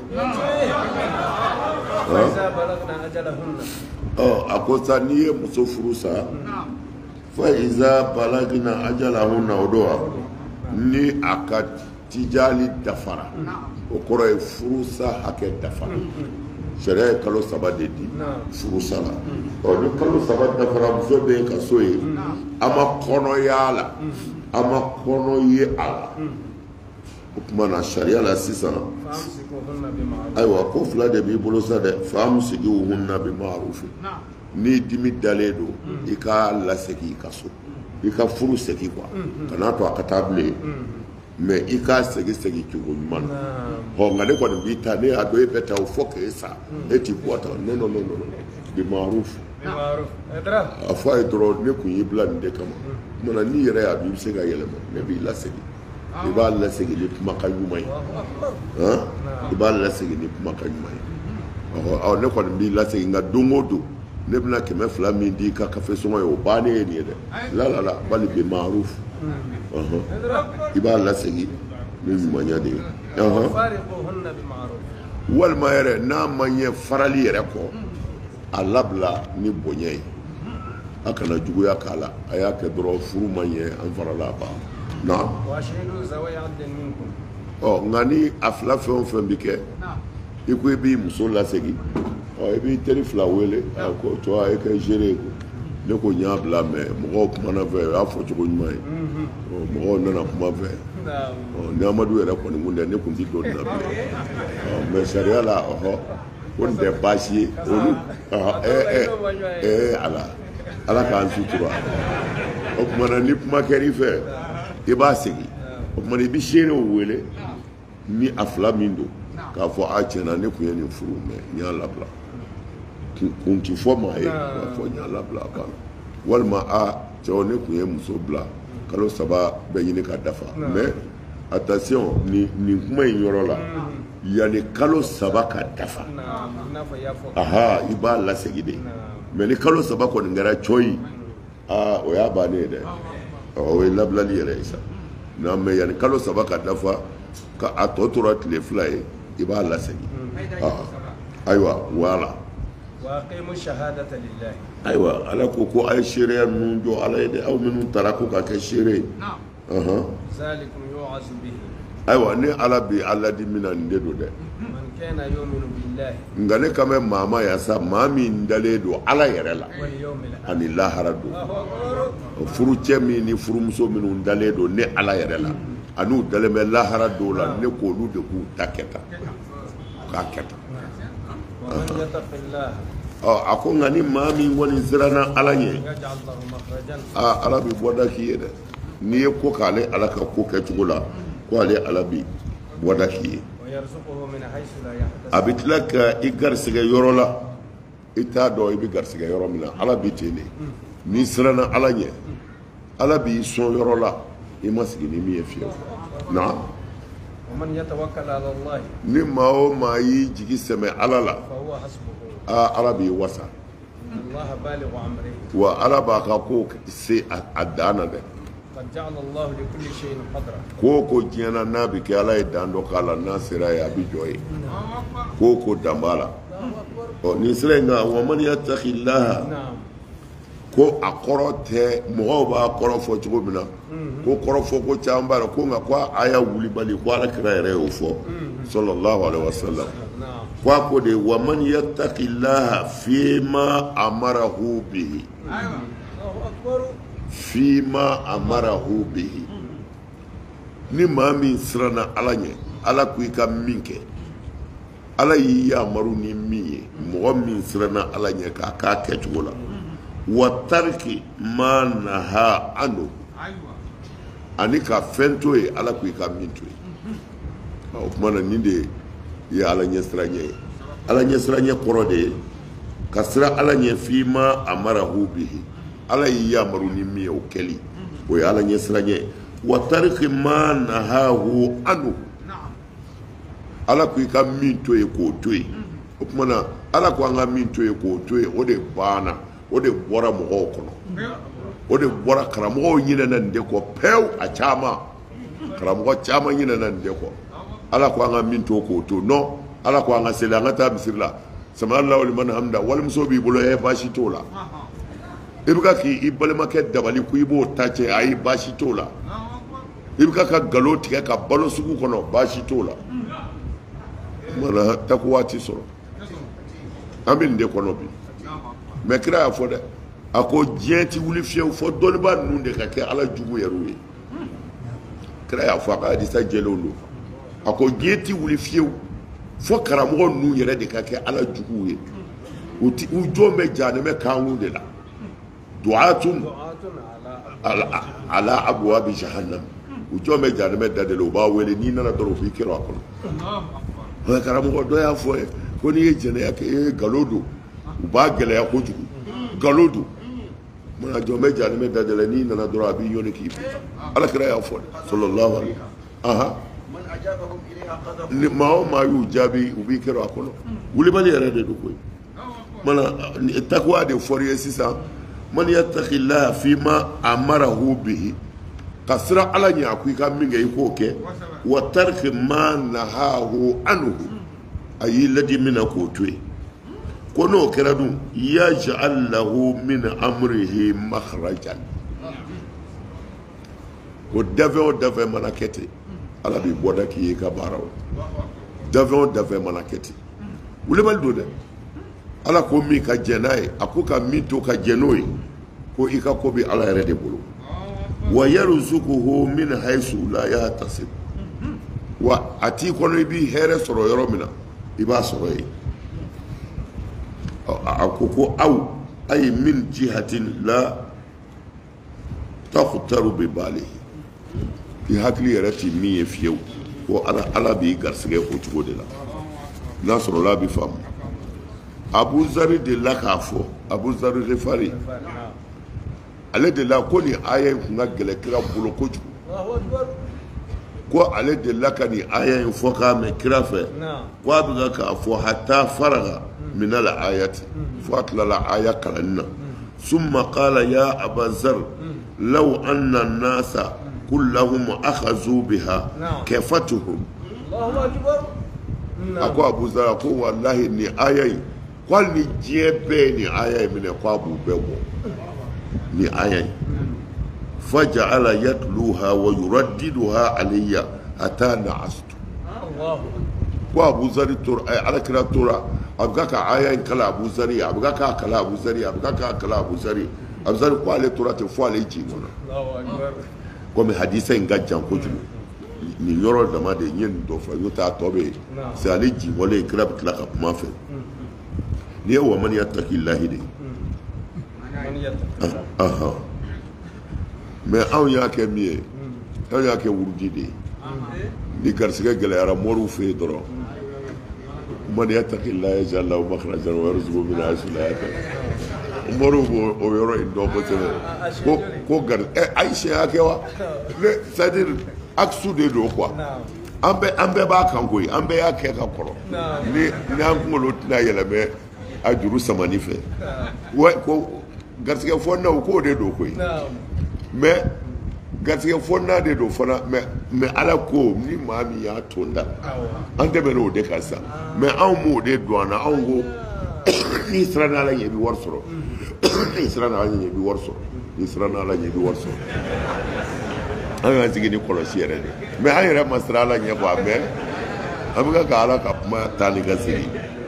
فإذا بلغنا أجلهن ɔ a ko sa n'i ye muso furu sa fa iza balagina ajalahunna o don wa ni a ka tijali dafara o kɔrɔ ye furu sa hakɛ dafara sariya ye kalo saba de di furu sa la ɔ ni kalo saba dafara muso bɛ yen ka so ye a ma kɔnɔ y'a la a ma kɔnɔ ye a la o tuma na sariya la sisan فأمسكوهن بمعروف ayiwa ko fila de b'i bolo sa dɛ famsikihuhunna bima'rufin ni dimi dalen don i ka lasegin i ka so i ka furu segin quoi kana to a ka taa bilen mais i ka segin segin cogo ɲuman na ɔ nka ne kɔni b'i ta ne y'a dɔn e bɛ taa o fɔ k'e sa e ti bɔ ta non non non non bima'ruf بمعروف اضرب a fɔ a ye dɔrɔn ne kun y'i bila nin de kama mana n'i yɛrɛ y'a dɔn i bɛ se ka yɛlɛma ne b'i lasegin i b'a lasegin ni kumakan ɲuman ye han i b'a lasegin ni kumakan ɲuman ye ɔ ne kɔni b'i lasegin nka don o don ne bɛna kɛmɛ fila min di i ka kafe sɔngɔ ye o bannen ye nin ye dɛ la la la bali bi maruf i b'a lasegin ni ɲumanya de ye فارقوهن بمعروف walima yɛrɛ n'a ma ɲɛ farali yɛrɛ kɔ a labila ni bonya ye a kana juguya k'a la a y'a kɛ dɔrɔn furu ma ɲɛ an farala a ban na واشهدوا ذوي عدل منكم ɔ nka ni a fila fɛn o fɛn bi kɛ i ko i b'i muso lasegin ɔ i b'i teri fila wele a ko to e kɛ gere ko ne ko n y'a bila mɛ mɔgɔw kumana fɛ o y'a fɔ cogo ɲuman ye ɔ mɔgɔw nana kuma fɛ ɔ ni amadu yɛrɛ kɔni kun tɛ ne kun ti don nin na bilen ɔ mɛ sariya la ɔhɔ ko nin tɛ baasi ye olu ɛ ɛ ɛ ala ala k'an sutura o kumana ni kuma kɛr'i fɛ i b'a segin o kumana i bɛ seerew wele ni a fila min don k'a fɔ a tiɲɛna ne kun ye nin furu mɛ n y'a labila kun ti fɔ maa ye k'a fɔ n y'a labila a banna walima a cɛw ne kun ye muso bila kalo saba bɛ ɲini ka dafa mɛ attention nin nin kuma in yɔrɔ la yanni kalo saba ka dafa aha i b'a lasegin de mɛ ni kalo saba kɔni kɛra cɔ ye aa o y'a bannen dɛ o ye labilali yɛrɛ ye sa non mais yanni kalo saba ka dafa ka a tɔ tora tile fila ye i b'a lasegin ayiwa voilà واقيموا الشهادة لله ayiwa ala ko ko a ye seereya ninnu jɔ ala ye dɛ aw minnu taara ko ka kɛ seere ye ذلكم يوعظ به ayiwa ne ala bi ala di min na nin de don dɛ من كان يؤمن بالله nka ne kan bɛ maa ma yan sa maa min dalen don ala yɛrɛ la واليوم الآخر ani lahara don الله أكبر furu cɛ min ni furumuso minnu dalen don ne ala yɛrɛ la an'u dalen bɛ lahara don la ne k'olu de k'u ta kɛ tan k'a kɛ tan ومن يتق الله a ko nka ni maa min kɔni siranna ala ɲɛ يجعل له مخرجا aa ala bi bɔda k'i ye dɛ n'i ye ko k'ale ala ka ko kɛcogo la ko ale ala bi bɔda k'i ye ويرزقه من حيث لا يحتسب a bɛ tila ka i garisɛgɛ yɔrɔ la i t'a dɔn i bɛ garisɛgɛ yɔrɔ min na ala bi ten de n'i siranna ala ɲɛ ala b'i sɔn yɔrɔ la i ma sigi ni min ye fiyewu na ومن يتوكل على الله ni maa o maa y'i jigi sɛmɛ ala la فهو حسبه aa ala b'i wasa إن الله بالغ أمره wa ala b'a ka ko se a a dan na dɛ قد جعل الله لكل شيء قدرا ko o ko diɲɛna n'a bɛ kɛ ala ye dan dɔ k'a la n'a sera ye a bɛ jɔ ye ko o ko dan b'a la ɔ nin sira in kan wa man yattaqillaha نعم ko a kɔrɔ tɛ mɔgɔw b'a kɔrɔ fɔ cogo min na ko kɔrɔ fɔ ko caman b'a la ko nka ko a y'a wulibali ko ala kira yɛrɛ y'o fɔ sallallahu alaihi wasallam نعم ko a ko de wa man yattaqillaha fima amarahu bihi الله أكبر fima amarahu bihi ni maa min siranna ala ɲɛ ala ko i ka min kɛ ala y'i yamaru ni min ye mɔgɔ min siranna ala ɲɛ k'a k'a kɛcogo la wa tariki ma naha anu ani ka fɛn to ye ala ko i ka min to ye o tuma na nin de ye ala ɲɛ siranɲɛ ye ala ɲɛ siranɲɛ kɔrɔ de ye ka siran ala ɲɛ fima amarahu bihi ala y'i yamaru ni min ye o kɛli o ye ala ɲɛ siranɲɛ ye wa tariki ma nahahu anu ala ko i ka min to ye k'o to ye o tuma na ala ko an ka min to ye k'o to ye o de banna o de bɔra mɔgɔw kɔnɔ o de bɔra karamɔgɔw ɲinɛna nin de kɔ pewu a caman karamɔgɔ caman ɲinɛna nin de kɔ ala ko an ka min to k'o to non ala ko an ka seli an ka taa misiri la sami'allahu liman hamida walimuso b'i bolo ɛ baasi t'o la i bɛ ka k'i balimakɛ dabali ko i b'o ta cɛ ayi baasi t'o la i bɛ ka ka nkalon tigɛ ka balo sugu kɔnɔ baasi t'o la mana tako waati sɔrɔ an bɛ nin de kɔnɔ bi mɛ kira y'a fɔ dɛ a ko diɲɛ ti wuli fiyewu fɔ dɔnnibaa ninnu de ka kɛ ala jugu yɛrɛw ye kira y'a fɔ a ka hadisa jɛlenw don a ko diɲɛ ti wuli fiyewu fɔ karamɔgɔ ninnu yɛrɛ de ka kɛ ala juguw ye u ti u jɔn bɛ jahanɛmɛ kan de la du'atun ala ala abwabi jahannam u jɔn bɛ jahanɛmɛ da de la u b'a wele n'i nana dɔrɔn u b'i kɛrɛ a kɔnɔ karamɔgɔ dɔ y'a fɔ ye ko n'i ye jɛnɛya kɛ ee nkalon don u b'a gɛlɛya kojugu nkalon don mana jɔn bɛ jahanɛmɛ da de la n'i nana dɔrɔn a b'i yɔni k'i bi ala kɛra y'a fɔ dɛ sallallahu alaihi aha ni maa o maa y'u jaabi u b'i kɛrɛ a kɔnɔ wulibali yɛrɛ de don koyi mana takuwa de fɔri ye sisan man yattaqillaha fima amarahu bihi ka siran ala ɲɛ a ko i ka min kɛ i k'o kɛ wa tariki ma nahahu anhu a y'i ladi min na k'o to yen ko n'o kɛra dun yaj'al lahu min amrihi makhrajan o dafɛn o dafɛn mana kɛ ten ala b'i bɔda k'i ye i ka baara o dafɛn o dafɛn mana kɛ ten wulibali don dɛ ala ko min ka jɛn n'a ye a ko ka min to ka jɛn n'o ye ko i ka ko bɛ ala yɛrɛ de bolo wa yarzuquhu min haythu la yahtasib wa a t'i kɔnɔ i b'i hɛrɛ sɔrɔ yɔrɔ min na i b'a sɔrɔ yen a ko ko aw ay min jihatin la takhtaru bi balihi i hakili yɛrɛ ti min ye fiyewu ko ala ala b'i garisɛgɛ o cogo de la n'a sɔrɔ la a bɛ faamu abu zari de la k'a fɔ abu zari refari ale de la ko nin aya in kun ka gɛlɛ kira bolo kojugu ko ale de la ka nin aya in fɔ k'a mɛn kira fɛ ko a bɛ ka k'a fɔ hatta faraga minal ayati fo a tilala aya kalanni na ثم قال يا أبا ذر لو أن الناس كلهم أخذوا بها كفتهم. الله أكبر. أكو أبو ذر أكو والله إني آية قال لي جيبني آية من أبو بكر ni aya faja'ala yatluha wa yuraddiduha alayya hatta na'astu. ko Abu Zari tur ay ala kira tura abga ka aya kala Abu Zari abga ka kala Abu Zari abga ka kala Abu Zari Abu Zari ko ale tura te fo ale ji nona. Allahu akbar. ko mi hadisa nga jan ko julu ni yoro da ma de yin do fa yuta tobe sai ale ji wala kira bitla ka kuma fe ni wa man yattaqillahi de aha mais aw y'a kɛ min ye aw y'a kɛ wurudi de ye ni garisɛgɛ gɛlɛyara mɔriw fɛ yen dɔrɔn man yattaqillaha yaj'al lahu makhrajan wa yarzuqhu min haythu la yahtasib mɔriw b'o o yɔrɔ in dɔn kosɛbɛ ko ko gari ɛ ayi siɲɛ y'a kɛ wa ne c'est à dire axe de don quoi an bɛɛ an bɛɛ b'a kan koyi an bɛɛ y'a kɛ ka kɔrɔ ni ni an kunkolo tɛna yɛlɛmɛ a juru samani fɛ wa ko garisɛgɛ fɔnnaw k'o de don koyi mais garisɛgɛ fɔnna de don fana mais mais ala ko ni maa min y'a ton da an tɛmɛna o de kan sisan mais anw m'o de don an na anw ko n'i sera n'ala ɲɛ i bɛ wari sɔrɔ n'i sera n'ala ɲɛ i bɛ wari sɔrɔ n'i sera n'ala ɲɛ i bɛ wari sɔrɔ an y'an sigi ni kɔlɔsi yɛrɛ de mais an yɛrɛ ma sera ala ɲɛ quoi mais an bɛ ka ala ka kuma taa ni ka segin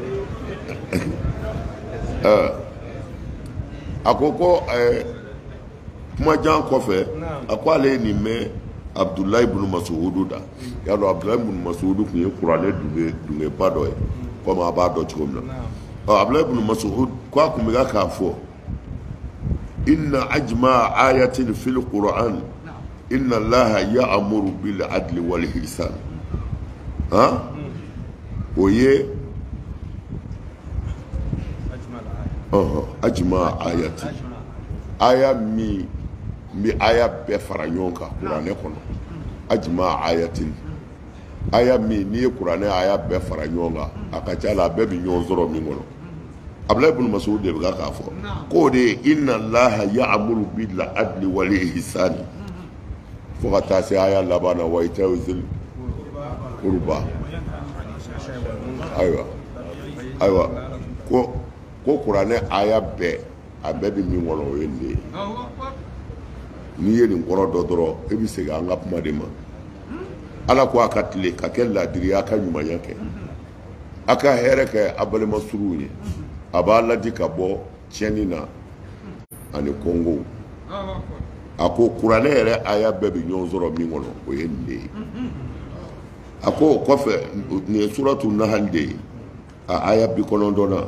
a ko ko kumajan kɔfɛ a ko ale ye nin mɛn Abdulayi ibn Masuhudu da y'a dɔn Abdulayi ibn Masuhudu tun ye kuranɛ dungeba dɔ ye komi a b'a dɔn cogo min na ɔ Abdulayi ibn Masuhudu ko a tun bɛ k'a fɔ inna ajma ayatin fil Qur'an inna Allaha ya'muru bil adli wal ihsan han o ye ajma ayati aya mi mi aya bɛɛ fara ɲɔgɔn kan kuranɛ kɔnɔ ajma ayatin aya mi n'i ye kuranɛ aya bɛɛ fara ɲɔgɔn kan a ka ca la a bɛɛ bɛ ɲɔgɔn sɔrɔ min kɔnɔ Abdulayi ibn Mas'ud de bɛ k'a fɔ k'o de ye inna Allaha ya'muru bil adli wal ihsani fo ka taa se aya laban na wa ita'i zil qurba ayiwa ayiwa ko ko kuranɛ aya bɛɛ a bɛɛ bɛ min kɔnɔ o ye nin de ye n'i ye nin kɔrɔ dɔ dɔrɔn e bɛ segin an ka kuma de ma ala ko a ka tile ka kɛ ladiri a ka ɲumanya kɛ a ka hɛrɛ kɛ a balima suruw ye a b'a ladi ka bɔ tiɲɛni na ani kɔngow a ko kuranɛ yɛrɛ aya bɛɛ bɛ ɲɔgɔn sɔrɔ min kɔnɔ o ye nin de ye a ko o kɔfɛ nin ye suratu nahali de ye a aya bi kɔnɔntɔn na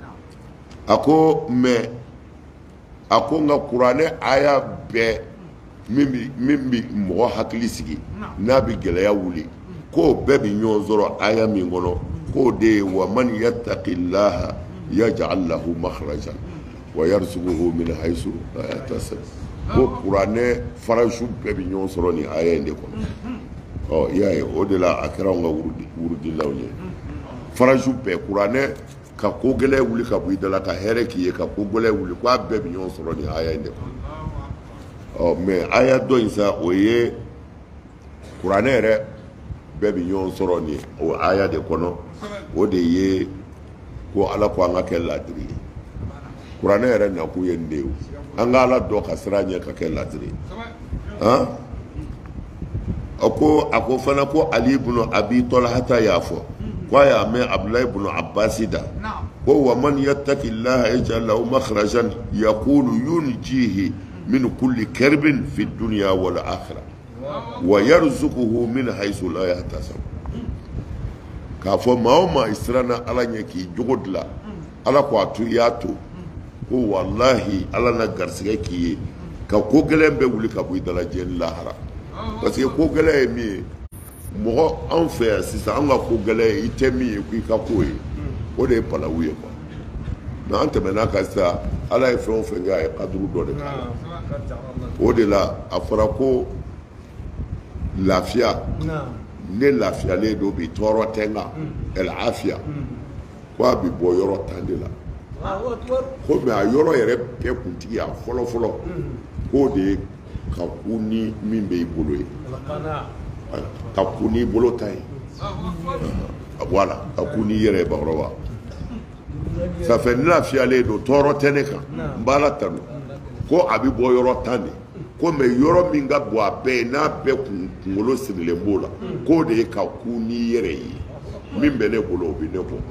a ko mɛ a ko nka kuranɛ aya bɛɛ min bi min bi mɔgɔ hakili sigi n'a bɛ gɛlɛya wuli k'o bɛɛ bɛ ɲɔgɔn sɔrɔ aya min kɔnɔ k'o de ye wa man yattaqillaha yaj'al lahu makhrajan wa yarzuquhu min haythu la yahtasib ko kuranɛ faraju bɛɛ bɛ ɲɔgɔn sɔrɔ nin aya in de kɔnɔ ɔ i y'a ye o de la a kɛra anw ka wurudi wurudilaw ye faraju bɛɛ kuranɛ ka ko gɛlɛn wuli ka bɔ i da la ka hɛrɛ k'i ye ka ko gɛlɛn wuli k'a bɛɛ bɛ ɲɔgɔn sɔrɔ nin aya in de kɔnɔ ɔ mɛ aya dɔ in sa o ye kuranɛ yɛrɛ bɛɛ bɛ ɲɔgɔn sɔrɔ nin o aya de kɔnɔ o de ye ko ala ko an ka kɛ ladiri ye kuranɛ yɛrɛ nakun ye nin de ye an ka ala dɔn ka siran ɲɛ ka kɛ ladiri ye han a ko a ko fana ko Ali ibn Abi Talhata y'a fɔ ko a y'a mɛn Abdulayi ibn Abbasi da ko wa man yattaqillaha yaj'al lahu makhrajan yaqulu yunjihi min kulli karbin fi dunya wal akhirah wa yarzuquhu min haythu la yahtasib k'a fɔ maa o maa i siranna ala ɲɛ k'i jogo dilan ala ko a to i y'a to ko walahi ala na garisɛgɛ k'i ye ka ko gɛlɛn bɛɛ wuli ka bɔ i dala diɲɛ ni lahara parce que ko gɛlɛn ye min ye mɔgɔ anw fɛ yan sisan an ka ko gɛlɛn ye i tɛ min ye ko i ka ko ye o de ye balawu ye quoi mais an tɛmɛna kan sisan ala ye fɛn o fɛn kɛ a ye kaduru dɔ de k'a la o de la a fɔra ko lafiya ne lafiyalen don bi tɔɔrɔ tɛ n kan ɛl afiya ko a bɛ bɔ yɔrɔ tan de la ko mɛ a yɔrɔ yɛrɛ bɛɛ kuntigi a fɔlɔ fɔlɔ k'o de ye ka ku ni min bɛ i bolo ye ka ku n'i bolo ta ye voilà ka ku n'i yɛrɛ ye bakɔrɔba ça fait ne lafiyalen don tɔɔrɔ tɛ ne kan n b'a la tanu ko a bɛ bɔ yɔrɔ tan de ko mɛ yɔrɔ min ka bon a bɛɛ ye n'a bɛɛ kunkolo sirilen b'o la k'o de ye ka ku n'i yɛrɛ ye min bɛ ne bolo o bɛ ne bɔ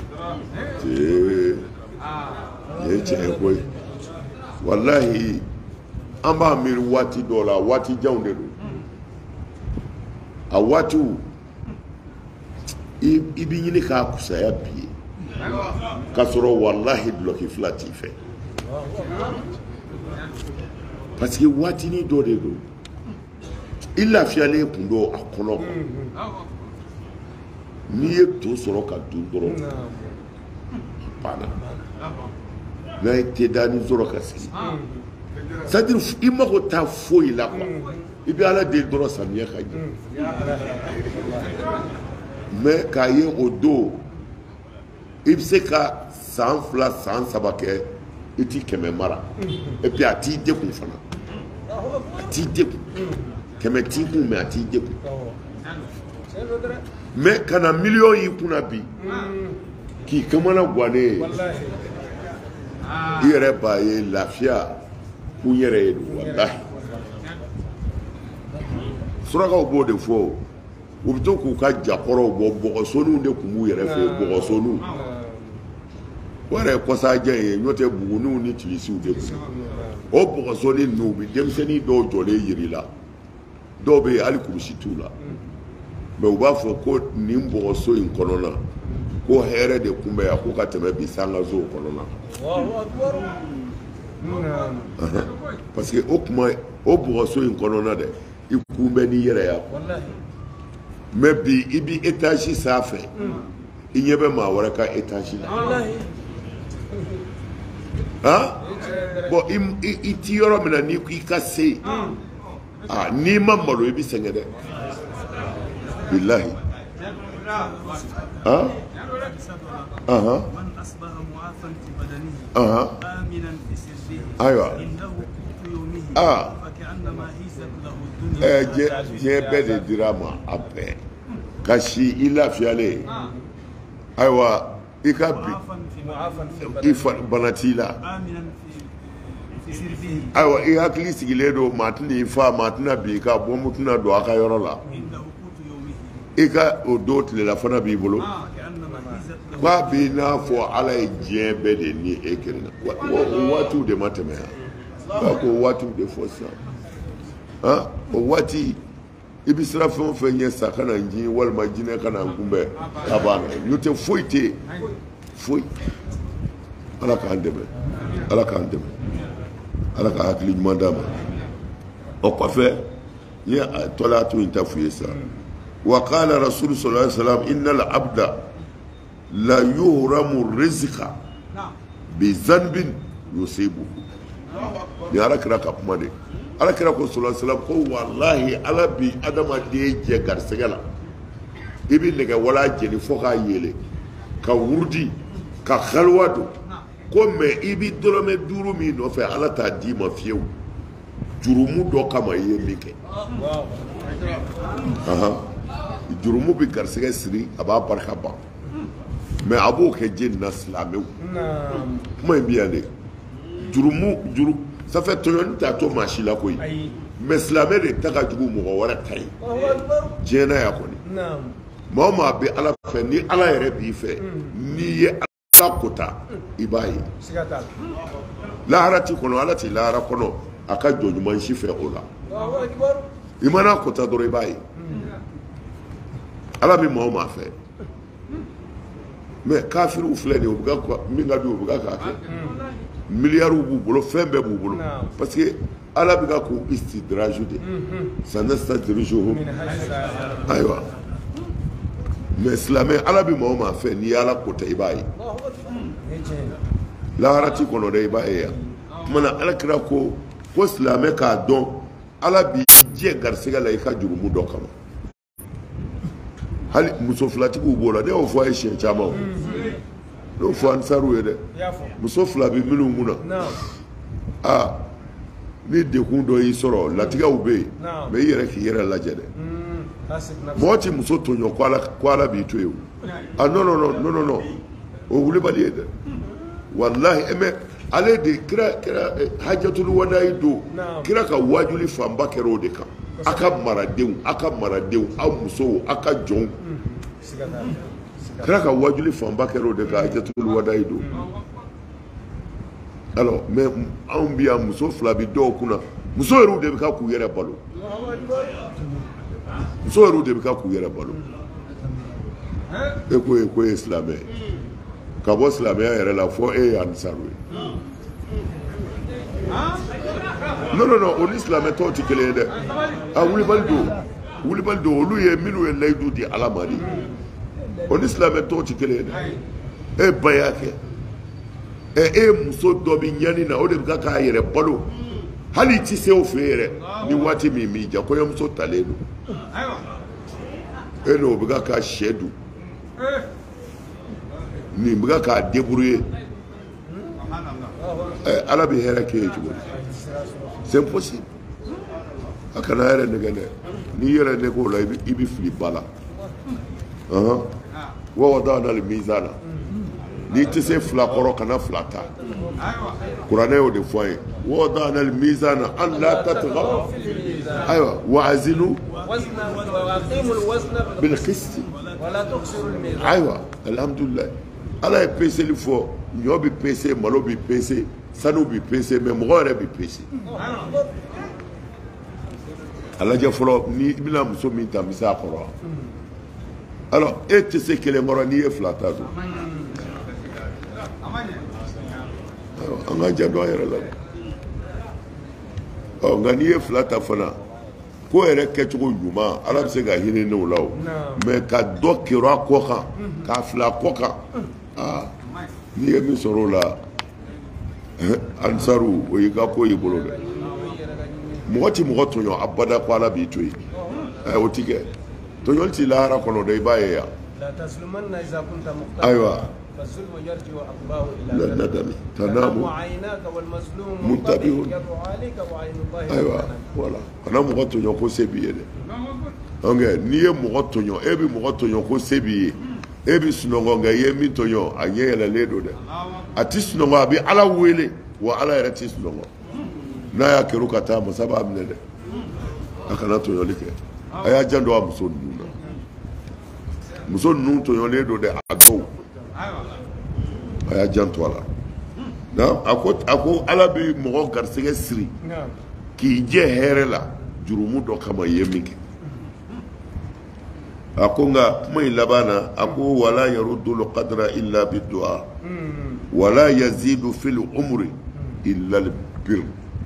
nin ye tiɲɛ ye koyi walahi an b'a miiri waati dɔw la waati janw de don a waatiw i bɛ ɲini k'a kusaya bi ye k'a sɔrɔ walahi dulɔki fila t'i fɛ parce que waatinin dɔ de don i lafiyalen kun don a kɔnɔ n'i ye to sɔrɔ ka dun dɔrɔn banna n'a ye te da ni sɔrɔ ka sigi c'est-à-dire i mago t'a foyi la quoi i bɛ ala deli dɔrɔn samiya ka ɲɛ mais k'a ye o don i bɛ se ka san fila san saba kɛ i t'i kɛmɛ mara et puis a t'i degun fana a t'i degun kɛmɛ t'i kun mais a t'i degun mais kana miliyɔn y'i kunna bi k'i kamana gannen ye i yɛrɛ b'a ye lafiya kun yɛrɛ ye walahi surakaw b'o de fɔ u bɛ to k'u ka jakɔrɔw bɔ bɔgɔsoniw de tun b'u yɛrɛ fɛ yen bɔgɔsoniw o yɛrɛ ye kɔsajan ye n'o tɛ buguniw ni tilisiw de kun o bɔgɔsoni ninnu u bɛ denmisɛnnin dɔw jɔlen yiri la dɔw bɛ yen hali kurusi t'u la mɛ u b'a fɔ ko nin bɔgɔso in kɔnɔna ko hɛrɛ de tun bɛ yan ko ka tɛmɛ bi sangasow kɔnɔna parce que o kuma o bɔgɔso in kɔnɔna dɛ i kun bɛ n'i yɛrɛ ya mɛ bi i bɛ etazi sanfɛ i ɲɛ bɛ maa wɛrɛ ka etazi la han bɔn i ti yɔrɔ min na n'i ko i ka se yen n'i ma malo i bɛ sɛgɛn dɛ bilahi han ahan ahan ayiwa aa ɛɛ diɲɛ bɛɛ de dira ma a bɛɛ ka si i lafiyalen ayiwa i ka bi i bana t'i la ayiwa i hakili sigilen don maa tɛna i fa maa tɛna bin i ka bɔnmu tɛna don a ka yɔrɔ la i ka o don tilela fana b'i bolo k'a b'i n'a fɔ ala ye diɲɛ bɛɛ de ni e kelen na o waatiw de ma tɛmɛ yan k'a ko o waatiw de fɔ sisan han o waati i bɛ sira fɛn o fɛn ɲɛ sa ka na n jin walima jinɛ ka na n kunbɛn a banna n'o tɛ foyi tɛ yen foyi ala k'an dɛmɛ ala k'an dɛmɛ ala ka hakili ɲuman d'a ma o kɔfɛ n ye tɔlaya to in ta f'u ye sisan wa qala rasulu sallallahu alaihi wasallam innal abda la yuhramu rizqa bi zanbin yusibuhu ni ala kira ka kuma de ala kira ko sallallahu alaihi wasallam ko wallahi ala bi adamaden jɛ garisɛgɛ la i bɛ nɛgɛ wala jeni fo k'a yele ka wurudi ka xaliwa don ko mɛ i bɛ dɔrɔmɛ duuru min nɔfɛ ala t'a d'i ma fiyewu jurumu dɔ kama i ye min kɛ jurumu bɛ garisɛgɛ siri a b'a barika ban mɛ a b'o kɛ jeni na silamɛw kuma in bɛ yan de jurumu juru sanfɛ tɔɲɔni t'a to maa si la koyi mɛ silamɛ de ta ka jugu mɔgɔ wɛrɛ ta ye diɲɛ na yan kɔni maa o maa bɛ ala fɛ ni ala yɛrɛ b'i fɛ n'i ye ala kota i b'a ye lahara t'i kɔnɔ ala t'i lahara kɔnɔ a ka jɔ ɲuman si fɛ o la i mana kota dɔrɔn i b'a ye ala bɛ maa o maa fɛ mɛ kafiriw filɛ nin ye u bɛ ka min ka di u bɛ ka k'a kɛ miliyariw b'u bolo fɛn bɛɛ b'u bolo parce que ala bɛ ka k'u istidraju de sanastadrijuhum ayiwa mɛ silamɛ ala bɛ maa o maa fɛ n'i ye ala kota i b'a ye lahara t'i kɔnɔ dɛ i b'a ye yan tuma na ala kira ko ko silamɛ k'a dɔn ala b'i diɲɛ garisɛgɛ la i ka jurumu dɔ kama hali muso filatigiw b'o la ne y'o fɔ a ye siɲɛ caman n'o fɔ ansaru ye dɛ muso fila bɛ minnu mun na aa ni dekun dɔ y'i sɔrɔ latigɛw bɛ yen mɛ i yɛrɛ k'i yɛrɛ lajɛ dɛ mɔgɔ ti muso tɔɲɔ ko ala ko ala b'i to yen o ah non non non non non o wulibali ye dɛ walahi mɛ ale de kira kira hajatul wada'i don kira ka wajuli fanba kɛra o de kan a ka maradenw a ka maradenw aw musow a ka jɔnw kira ka wajuli fanba kɛra o de kan hajatul wada'i don alors mais anw bi yan muso fila bi dɔw kunna muso yɛrɛw de bɛ ka k'u yɛrɛ balo muso yɛrɛw de bɛ ka k'u yɛrɛ balo e ko ye ko ye silamɛ ye ka bɔ silamɛya yɛrɛ la fɔ e ye ansaru ye non non non o ni silamɛ tɔw tɛ kelen ye dɛ a wulibali don wulibali don olu ye minnu ye layidu di ala ma de o ni silamɛ tɔw tɛ kelen ye dɛ e ba y'a kɛ ɛ e muso dɔ bɛ ɲani na o de bɛ ka k'a yɛrɛ balo hali i tɛ se o fɛ yɛrɛ ni waati min b'i ja kɔɲɔmuso talen don e n'o bɛ ka k'a sɛ dun nin bɛ ka k'a débrouiller ɛ ala bɛ hɛrɛ k'e ye cogo di c'est impossible a kana yɛrɛ nɛgɛ dɛ n'i yɛrɛ nɛgɛ o la i bɛ fili ba la ɔhɔn wa wada'na al-mizana n'i tɛ se fila kɔrɔ kana fila ta kuranɛ y'o de fɔ an ye wa wada'na al-mizana an la tatghaw ayiwa wa azinu bil qisti ayiwa alhamdulilayi ala ye peseli fɔ ɲɔ bɛ pese malo bɛ pese sanu bɛ pese mɛ mɔgɔ yɛrɛ bɛ pese a lajɛ fɔlɔ ni i bɛna muso min ta n bɛ se a kɔrɔ alors e tɛ se kelen kɔrɔ n'i ye fila ta dun an ka jɛ dɔn yɛrɛ la ɔ nka n'i ye fila ta fana ko yɛrɛ kɛcogo ɲuman ala bɛ se ka hinɛ ne o la o mɛ ka dɔ kɛrɛ a kɔ kan k'a fila a kɔ kan aa n'i ye min sɔrɔ o la ansaru o y'i ka ko y'i bolo dɛ mɔgɔ ti mɔgɔ tɔɲɔ abada ko ala b'i to yen ɛ o ti kɛ tɔɲɔli ti lahara kɔnɔ dɛ i b'a ye yan ayiwa la nadami tanamu muntabihun ayiwa voilà kana mɔgɔ tɔɲɔ ko se b'i ye dɛ donc n'i ye mɔgɔ tɔɲɔ e bɛ mɔgɔ tɔɲɔ ko se b'i ye e bɛ sunɔgɔ nka i ye min tɔɲɔ a ɲɛ yɛlɛlen don dɛ a ti sunɔgɔ a bɛ ala wele wa ala yɛrɛ ti sunɔgɔ n'a y'a kɛra ka taa masa b'a minɛ dɛ a kana tɔɲɔli kɛ a y'a janto a muso ninnu na muso ninnu tɔɲɔlen don dɛ a dɔw a y'a janto a la na a ko a ko ala bɛ mɔgɔ garisɛgɛ siri k'i jɛ hɛrɛ la jurumu dɔ kama i ye min kɛ a ko nka kuma in laban na a ko wala yarudul qadra illa bid-du'a wala yazidu fil umri illa al-birr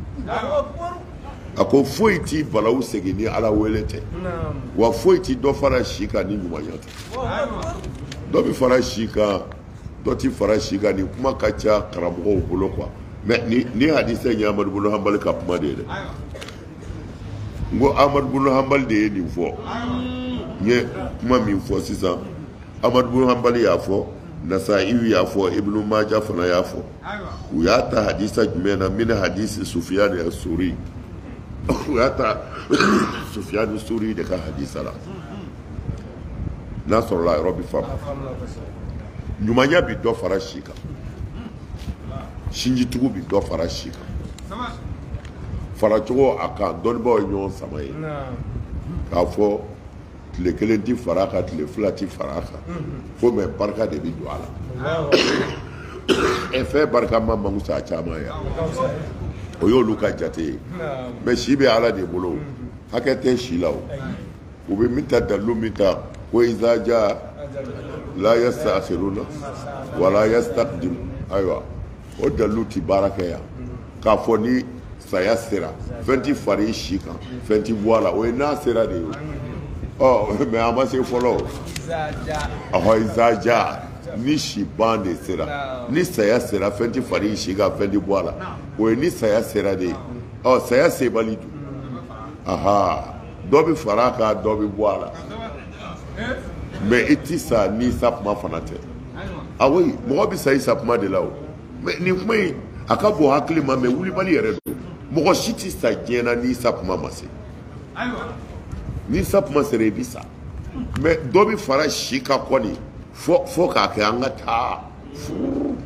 a ko foyi ti balawu segin ni ala wele tɛ wa foyi ti dɔ fara si kan ni ɲumanya tɛ dɔ bɛ fara si kan dɔ ti fara si kan ni kuma ka ca karamɔgɔw bolo quoi mais ni ni hadisa ye Ahmadu bin Hanbali ka kuma de ye dɛ n ko Ahmadu bin Hanbali de ye nin fɔ n ye kuma min fɔ sisan Ahmadu bin Hanbali y'a fɔ Nasa'i y'a fɔ Ibn Majah fana y'a fɔ u y'a ta hadisa jumɛn na min hadisi Sufyan as-Suri u y'a ta Sufyan as-Suri de ka hadisa la n'a sɔrɔla yɔrɔ bɛ faamu ɲumanya bɛ dɔ fara si kan sinjitigiw bɛ dɔ fara si kan faracogo a kan dɔnnibaaw ye ɲɔgɔn sama ye k'a fɔ tile kelen ti fara a kan tile fila ti fara a kan fo mɛ barika de bɛ don a la ɛ fɛn barika ma man sa caman ye o y'olu ka jate ye mɛ si bɛ ala de bolo hakɛ tɛ si la o u bɛ min ta dalilu min ta ko izaja la yastakhiruna wala yastaqdim ayiwa o dalilu ti baara kɛ yan k'a fɔ ni saya sera fɛn ti fari si kan fɛn ti bɔ a la o ye n'a sera de ye ɔ mɛ a ma se fɔlɔ ɔhɔ izaja ni si ban de sera ni saya sera fɛn ti fari si kan fɛn ti bɔ a la o ye ni saya sera de ye ɔ saya sebali dun aha dɔ bɛ fara a kan dɔ bɛ bɔ a la mɛ i ti sa ni sa kuma fana tɛ ah oui mɔgɔ bɛ sa i sapuma de la o mais nin kuma in a ka bon hakili ma mais wulibali yɛrɛ don mɔgɔ si tɛ sa diɲɛ na ni sapuma ma se ni sapuma sera i bɛ sa mais dɔ bɛ fara si ka kɔni fo fo k'a kɛ an ka taa furu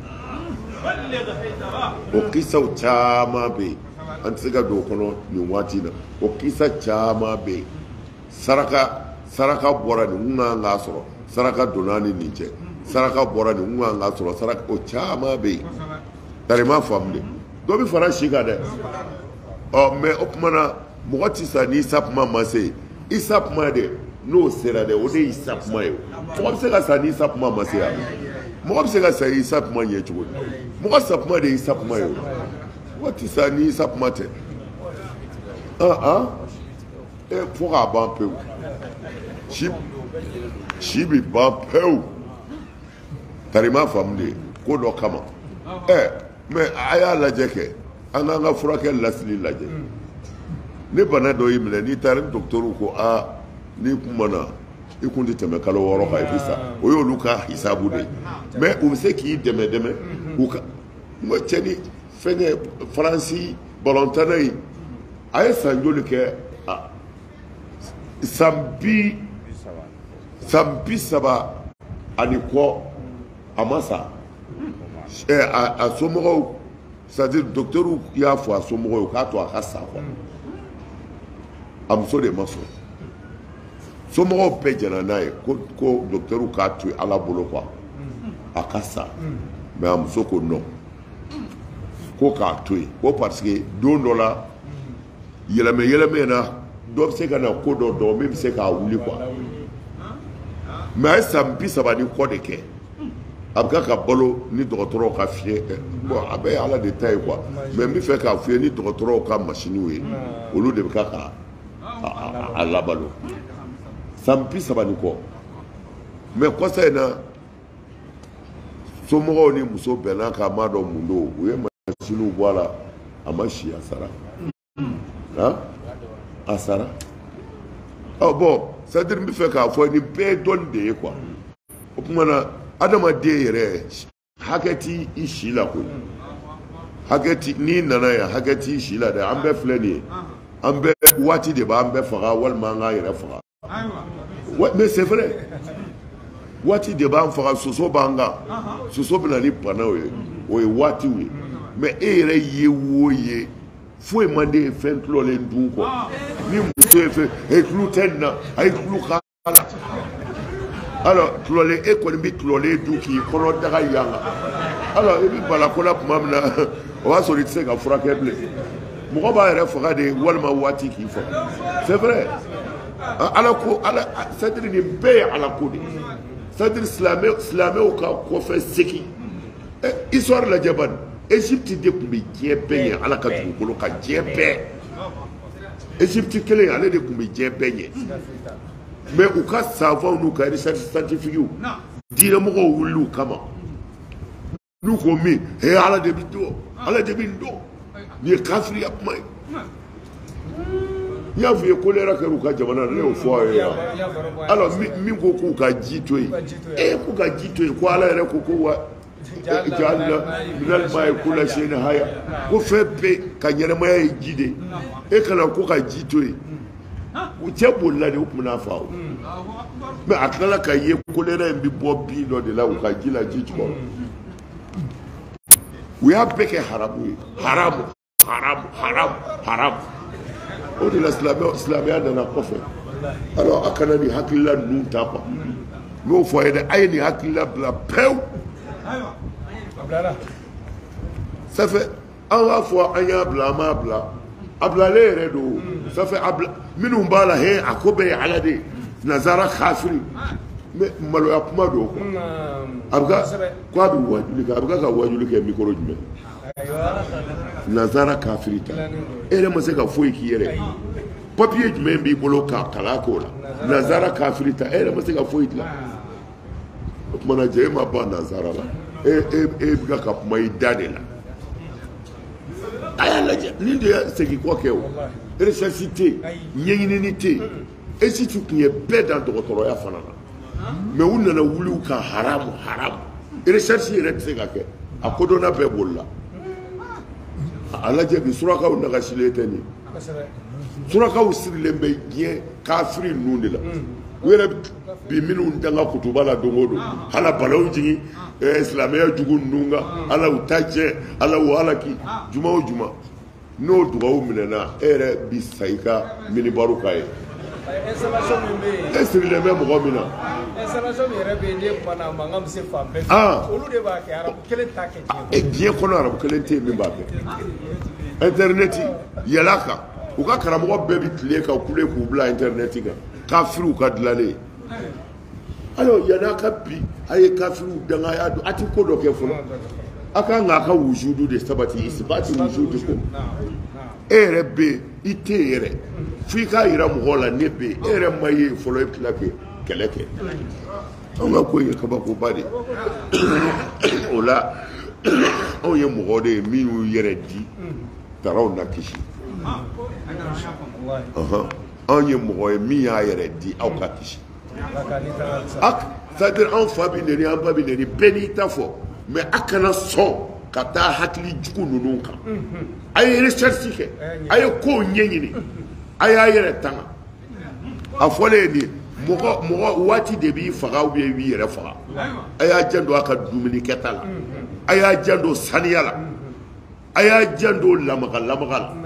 o kisaw caman bɛ yen an tɛ se ka don o kɔnɔ nin waati in na o kisa caman bɛ yen saraka saraka bɔra nin n kan k'a sɔrɔ saraka donna ni nin cɛ saraka bɔra nin n kan k'a sɔrɔ saraka o caman bɛ yen tari ma faamu de dɔ bɛ fara si kan dɛ ɔ mɛ o tuma na mɔgɔ tɛ sa ni sapuma ma se i sapuma de n'o sera dɛ o de y'i sapuma ye mɔgɔ bɛ se ka sa ni sapuma ma se yan mɔgɔ bɛ se ka sa i sapuma ɲɛ cogo di mɔgɔ sapuma de y'i sapuma ye o mɔgɔ tɛ sa ni sapuma tɛ ah ah e fo k'a ban pewu si si bɛ ban pewu tari ma faamu de ko dɔ kama ɛ mɛ a y'a lajɛ kɛ an k'an ka furakɛ lasili lajɛ ni bana dɔ y'i minɛ n'i taara ni dɔgɔtɔrɔw ko aa n'i kumana i kun tɛ tɛmɛ kalo wɔɔrɔ kan i bɛ sa o y'olu ka hisabu de ye mɛ u bɛ se k'i dɛmɛ dɛmɛ u ka n ko cɛ ni fɛnkɛ faransi balɔntana in a ye san joli kɛ san bi san bi saba ani kɔ a ma sa ɛ a a somɔgɔw c'est-à-dire docteur y'a fɔ a somɔgɔw ye k'a to a ka sa quoi a muso de ma sɔn somɔgɔw bɛɛ jɛnna n'a ye ko ko docteur k'a to ala bolo quoi a ka sa mais a muso ko non ko k'a to yen ko parce que don dɔ la yɛlɛmɛ yɛlɛmɛ na dɔ bɛ se ka na ko dɔ dɔn min bɛ se k'a wuli quoi mais a ye san bi saba ni kɔ de kɛ a bɛ ka balo ni dɔgɔtɔrɔw ka fiɲɛ bon a bɛɛ ye ala de ta ye quoi mais n bɛ fɛ k'a f'i ye ni dɔgɔtɔrɔw ka masiniw ye olu de bɛ ka ka a labalo san bi saba ni kɔ mais kɔsa in na somɔgɔw ni muso bɛnna k'a ma dɔn mun don u ye masiniw bɔ a la a ma si a sara han a sara ɔ bɔn c'est-à-dire n bɛ fɛ k'a fɔ ni bɛɛ ye dɔnni de ye quoi o tuma na adamaden yɛrɛ hakɛ t'i i si la koyi hakɛ ti n'i nana yan hakɛ t'i si la dɛ an bɛɛ filɛ nin ye an bɛɛ waati de b'an bɛɛ faga walima an k'an yɛrɛ faga mais c'est vrai waati de b'an faga soso b'an kan soso bɛ na ni banaw ye o ye waatiw ye mais e yɛrɛ ye wo ye foyi man di ye fɛn tulɔlen dun kɔ ni muso ye fɛn e tulo tɛ nin na a ye tulo k'a la alors tulɔlen e kɔni bɛ tulɔlen dun k'i kɔnɔ daga yanga alors i bɛ balako la tuma min na o b'a sɔrɔ i tɛ se ka furakɛ bilen mɔgɔ b'a yɛrɛ faga de walima waati k'i faga c'est vrai ala ko ala c'est-à-dire nin bɛɛ ye ala ko de ye c'est-à-dire silamɛ silamɛw ka kɔfɛ segin ɛ histoire lajɛ bani Égypte de tun bɛ diɲɛ bɛɛ ɲɛ ala ka dugukolo ka diɲɛ bɛɛ Égypte kelen ale de tun bɛ diɲɛ bɛɛ ɲɛ mais u ka savants n'u ka recherche scientifique diinɛmɔgɔw wulila u kama n'u ko min he ala de bɛ dɔn ala de bɛ n dɔn nin ye kafiriya kuma ye n y'a f'i ye kolera kɛra u ka jamana na ne y'o fɔ aw ye yan alors min ko k'u ka ji to yen e k'u ka ji to yen ko ala yɛrɛ ko ko wa jaalina minal maa'i kulla shay'in hayy ko fɛn bɛɛ ka ɲɛnamaya ye ji de e kana ko ka ji to yen u cɛ bolila de u tun bɛna fa o mais a tilala ka ye kolera in bɛ bɔ bin dɔ de la u ka ji la ji jukɔrɔ u y'a bɛɛ kɛ haramu ye haramu haramu haramu haramu o de la silamɛya nana kɔfɛ alors a kana nin hakilila ninnu ta quoi n y'o fɔ a ye dɛ a ye nin hakilila bila pewu ça fait an k'a fɔ an y'a bila an m'a bila a bilalen yɛrɛ don ça fait a bila minnu b'a la he a ko bɛɛ ye ala de ye nazara kafiri mais maloya kuma don quoi a bɛ ka ko a bɛ wajuli kɛ a bɛ ka ka wajuli kɛ micro jumɛn nazara kafiri ta e yɛrɛ ma se ka foyi k'i yɛrɛ ye papier jumɛn b'i bolo ka kalan k'o la nazara kafiri ta e yɛrɛ ma se ka foyi dilan o tuma na jɛ e ma ban nazara la e e e bɛ ka kuma i da de la a y'a lajɛ nin de ye segin kɔ kɛ o recherche tɛ yen ɲɛɲinini tɛ yen Égypte tun ye bɛɛ dan dɔgɔtɔrɔya fana na mais u nana wuli u ka haramu haramu recherche yɛrɛ tɛ se ka kɛ a kodɔnna bɛɛ bolila a lajɛ bi surakaw nagasilen tɛ nin surakaw sirilen bɛ diɲɛ kafiri ninnu de la u yɛrɛ bi minnu danga kutuba la don o don hala balaw jigin silamɛya jugu ninnu kan ala u ta tiɲɛ ala u halaki juma o juma n'o dugawu minɛna e yɛrɛ bi sa i ka minibaru ka ye e sirilen bɛ mɔgɔ min na diɲɛ kɔnɔ arabu kelen tɛ yen min b'a kɛ interinɛti yɛlɛ kan u ka karamɔgɔ bɛɛ bi tile kan kule k'u bila interinɛti kan kafiriw ka dilannen ayo yan'a ka bi a ye kafiriw dangaya don a ti ko dɔ kɛ fɔlɔ a kan k'a ka wujudu de sabati isibati wujudu ko e yɛrɛ bɛ i tɛ yɛrɛ f'i k'a yira mɔgɔw la ne bɛ e yɛrɛ ma ye fɔlɔ i tila kɛ kɛlɛ kɛ anw ka ko ye kabakoba de o la anw ye mɔgɔ de ye minnu yɛrɛ di taraw na kisi anw ye mɔgɔ ye min y'a yɛrɛ di aw ka kisi c'est-à-dire anw fa bi neni an ba bi neni bɛɛ n'i ta fɔ mais a kana sɔn ka taa hakili jugu ninnu kan a ye recherche kɛ a ye kow ɲɛɲini a y'a yɛrɛ tanga a fɔlen ye nin mɔgɔ mɔgɔ waati de b'i faga ou bien i b'i yɛrɛ faga a y'a janto a ka dumuni kɛta la a y'a janto saniya la a y'a janto lamaga lamaga la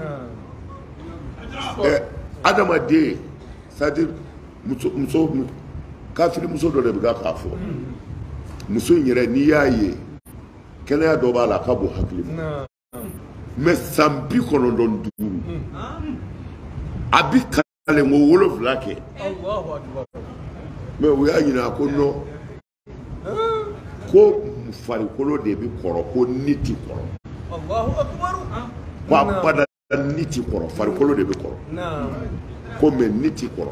adamaden c'est-à-dire muso muso kafiri muso dɔ de bɛ ka k'a fɔ muso in yɛrɛ n'i y'a ye kɛnɛya dɔ b'a la a ka bon hakili ma mais san bi kɔnɔntɔn duuru a bi kalen ko wolonfila kɛ mais u y'a ɲininka ko non ko farikolo de bɛ kɔrɔ ko ni ti kɔrɔ ko a bada ni ti kɔrɔ farikolo de bɛ kɔrɔ ko mais ni ti kɔrɔ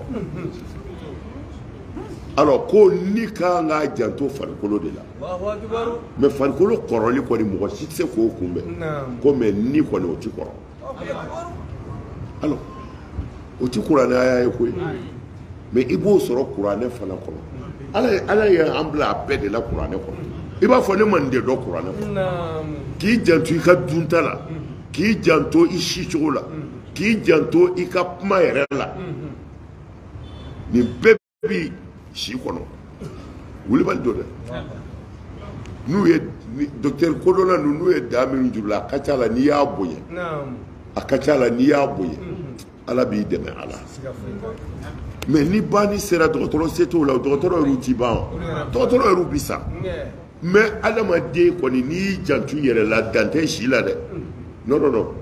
alors ko ni kan ka janto farikolo de la mais farikolo kɔrɔli kɔni mɔgɔ si tɛ se k'o kunbɛn ko mais ni kɔni o ti kɔrɔ alors o ti kuranɛ ye koyi mais i b'o sɔrɔ kuranɛ fana kɔnɔ ala ala ye an bila a bɛɛ de la kuranɛ kɔnɔ i b'a fɔ ne ma nin de dɔn kuranɛ kɔnɔ k'i janto i ka dunta la k'i janto i si cogo la k'i janto i ka kuma yɛrɛ la nin bɛɛ bi si kɔnɔ wulibali dɔ dɛ n'u ye docteur kodɔnna ninnu n'u ye da minnu juru la a ka ca la n'i y'a bonya a ka ca la n'i y'a bonya ala b'i dɛmɛ a la mais ni banni sera dɔgɔtɔrɔ se t'o la dɔgɔtɔrɔ yɛrɛ ti ban dɔgɔtɔrɔ yɛrɛ bi sa mais adamaden kɔni n'i y'i janto i yɛrɛ la dan tɛ si la dɛ non non non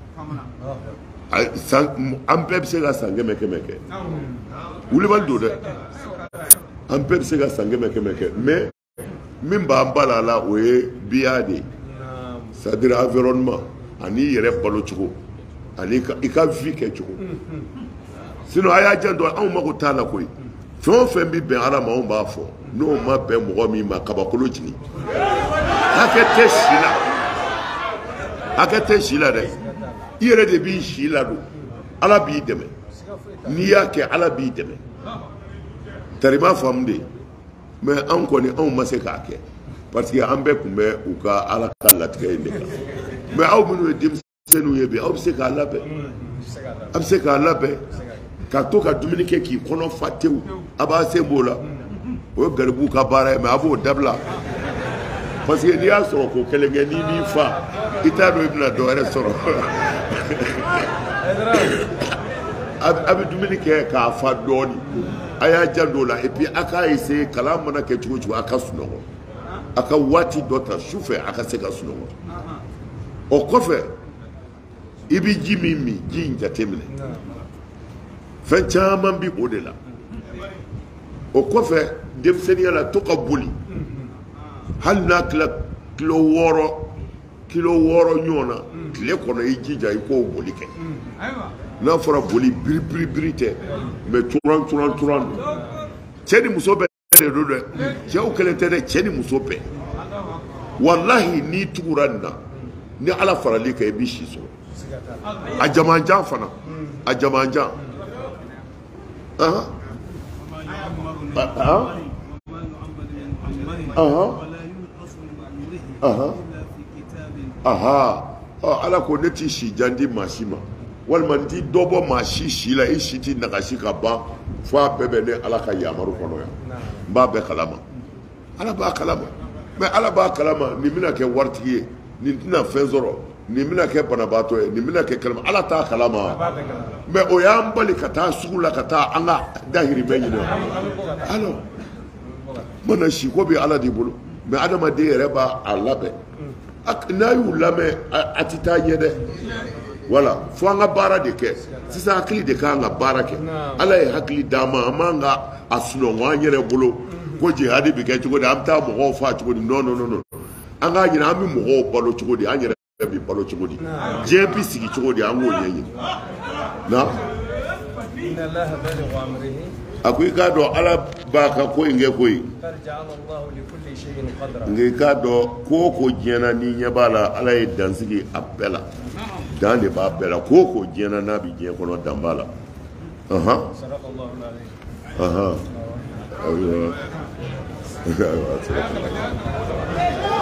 an bɛɛ bɛ se ka san kɛmɛ kɛmɛ kɛ wulibali don dɛ an bɛɛ bɛ se ka san kɛmɛ kɛmɛ kɛ mais min b'an ba la la o ye biya de c'est-à-dire environnement ani yɛrɛ balo cogo ani i ka vie kɛ cogo sinon a y'a janto anw mago t'a la koyi fɛn o fɛn bɛ bɛn ala ma anw b'a fɔ n'o ma bɛn mɔgɔ min ma kabakolo jigin hakɛ tɛ si la hakɛ tɛ si la dɛ i yɛrɛ de b'i si ladon ala b'i dɛmɛ n'i y'a kɛ ala b'i dɛmɛ tarima faamu de mais anw kɔni anw ma se k'a kɛ parce que an bɛɛ tun bɛ u ka ala ka latigɛ in de kan mais aw minnu ye denmisɛnninw ye bi aw bɛ se k'a labɛn a bɛ se k'a labɛn ka to ka dumuni kɛ k'i kɔnɔ fa tewu a b'a se b'o la o ye garibuw ka baara ye mais a b'o dabila parce que n'i y'a sɔrɔ ko kelen kɛ n'i m'i fa i t'a dɔn i bɛna dɔ wɛrɛ sɔrɔ a bɛ dumuni kɛ k'a fa dɔɔnin a y'a janto o la et puis a k'a essayer kalan mana kɛ cogo o cogo a ka sunɔgɔ a ka waati dɔ ta su fɛ a ka se ka sunɔgɔ o kɔfɛ i bɛ ji min min ji in jateminɛ fɛn caman bɛ o de la o kɔfɛ denmisɛnninya la to ka boli hali n'a tila kilo wɔɔrɔ kilo wɔɔrɔ ɲɔgɔn na tile kɔnɔ i jija i k'o boli kɛ n'a fɔra boli biri biri biri tɛ mais turan turan turan don cɛ ni muso bɛɛ de don dɛ cɛw kelen tɛ dɛ cɛ ni muso bɛɛ walahi n'i tugura nin na ni ala farali kan i b'i si sɔrɔ a jamanjan fana a jamanjan ahan ahan ahan aha aha ala ko ne ti si jandi maasi ma walima n ti dɔ bɔ maa si si la i si ti nagasi ka ban fo a bɛɛ bɛ ne ala ka yamaru kɔnɔ yan n b'a bɛɛ kalama ala b'a kalama mɛ ala b'a kalama nin bɛna kɛ waritigi ye nin tɛna fɛn sɔrɔ nin bɛna kɛ banabaatɔ ye nin bɛna kɛ kalama ala t'a kalama mɛ o y'an bali ka taa sugu la ka taa an ka dahirimɛ ɲini alors mana siko bɛ ala de bolo mɛ adamaden yɛrɛ b'a a labɛn n'a y'u lamɛn a tɛ taa ɲɛ dɛ wala fo an ka baara de kɛ sisan hakili de k'an ka baara kɛ ala ye hakili d'an ma an m'an ka a sunɔgɔ an yɛrɛ bolo ko jihadi bɛ kɛ cogo di an bɛ taa mɔgɔw faa cogo di non non non an k'a ɲini an bɛ mɔgɔw balo cogo di an yɛrɛ bɛ balo cogo di diɲɛ bɛ sigi cogo di an k'o ɲɛɲini na a ko i k'a dɔn ala b'a ka ko in kɛ koyi nka i k'a dɔn ko o ko diɲɛna n'i ɲɛ b'a la ala ye dansigi a bɛɛ la dan de b'a bɛɛ la ko o ko diɲɛna n'a bɛ diɲɛ kɔnɔ dan b'a la ɔhɔn ɔhɔn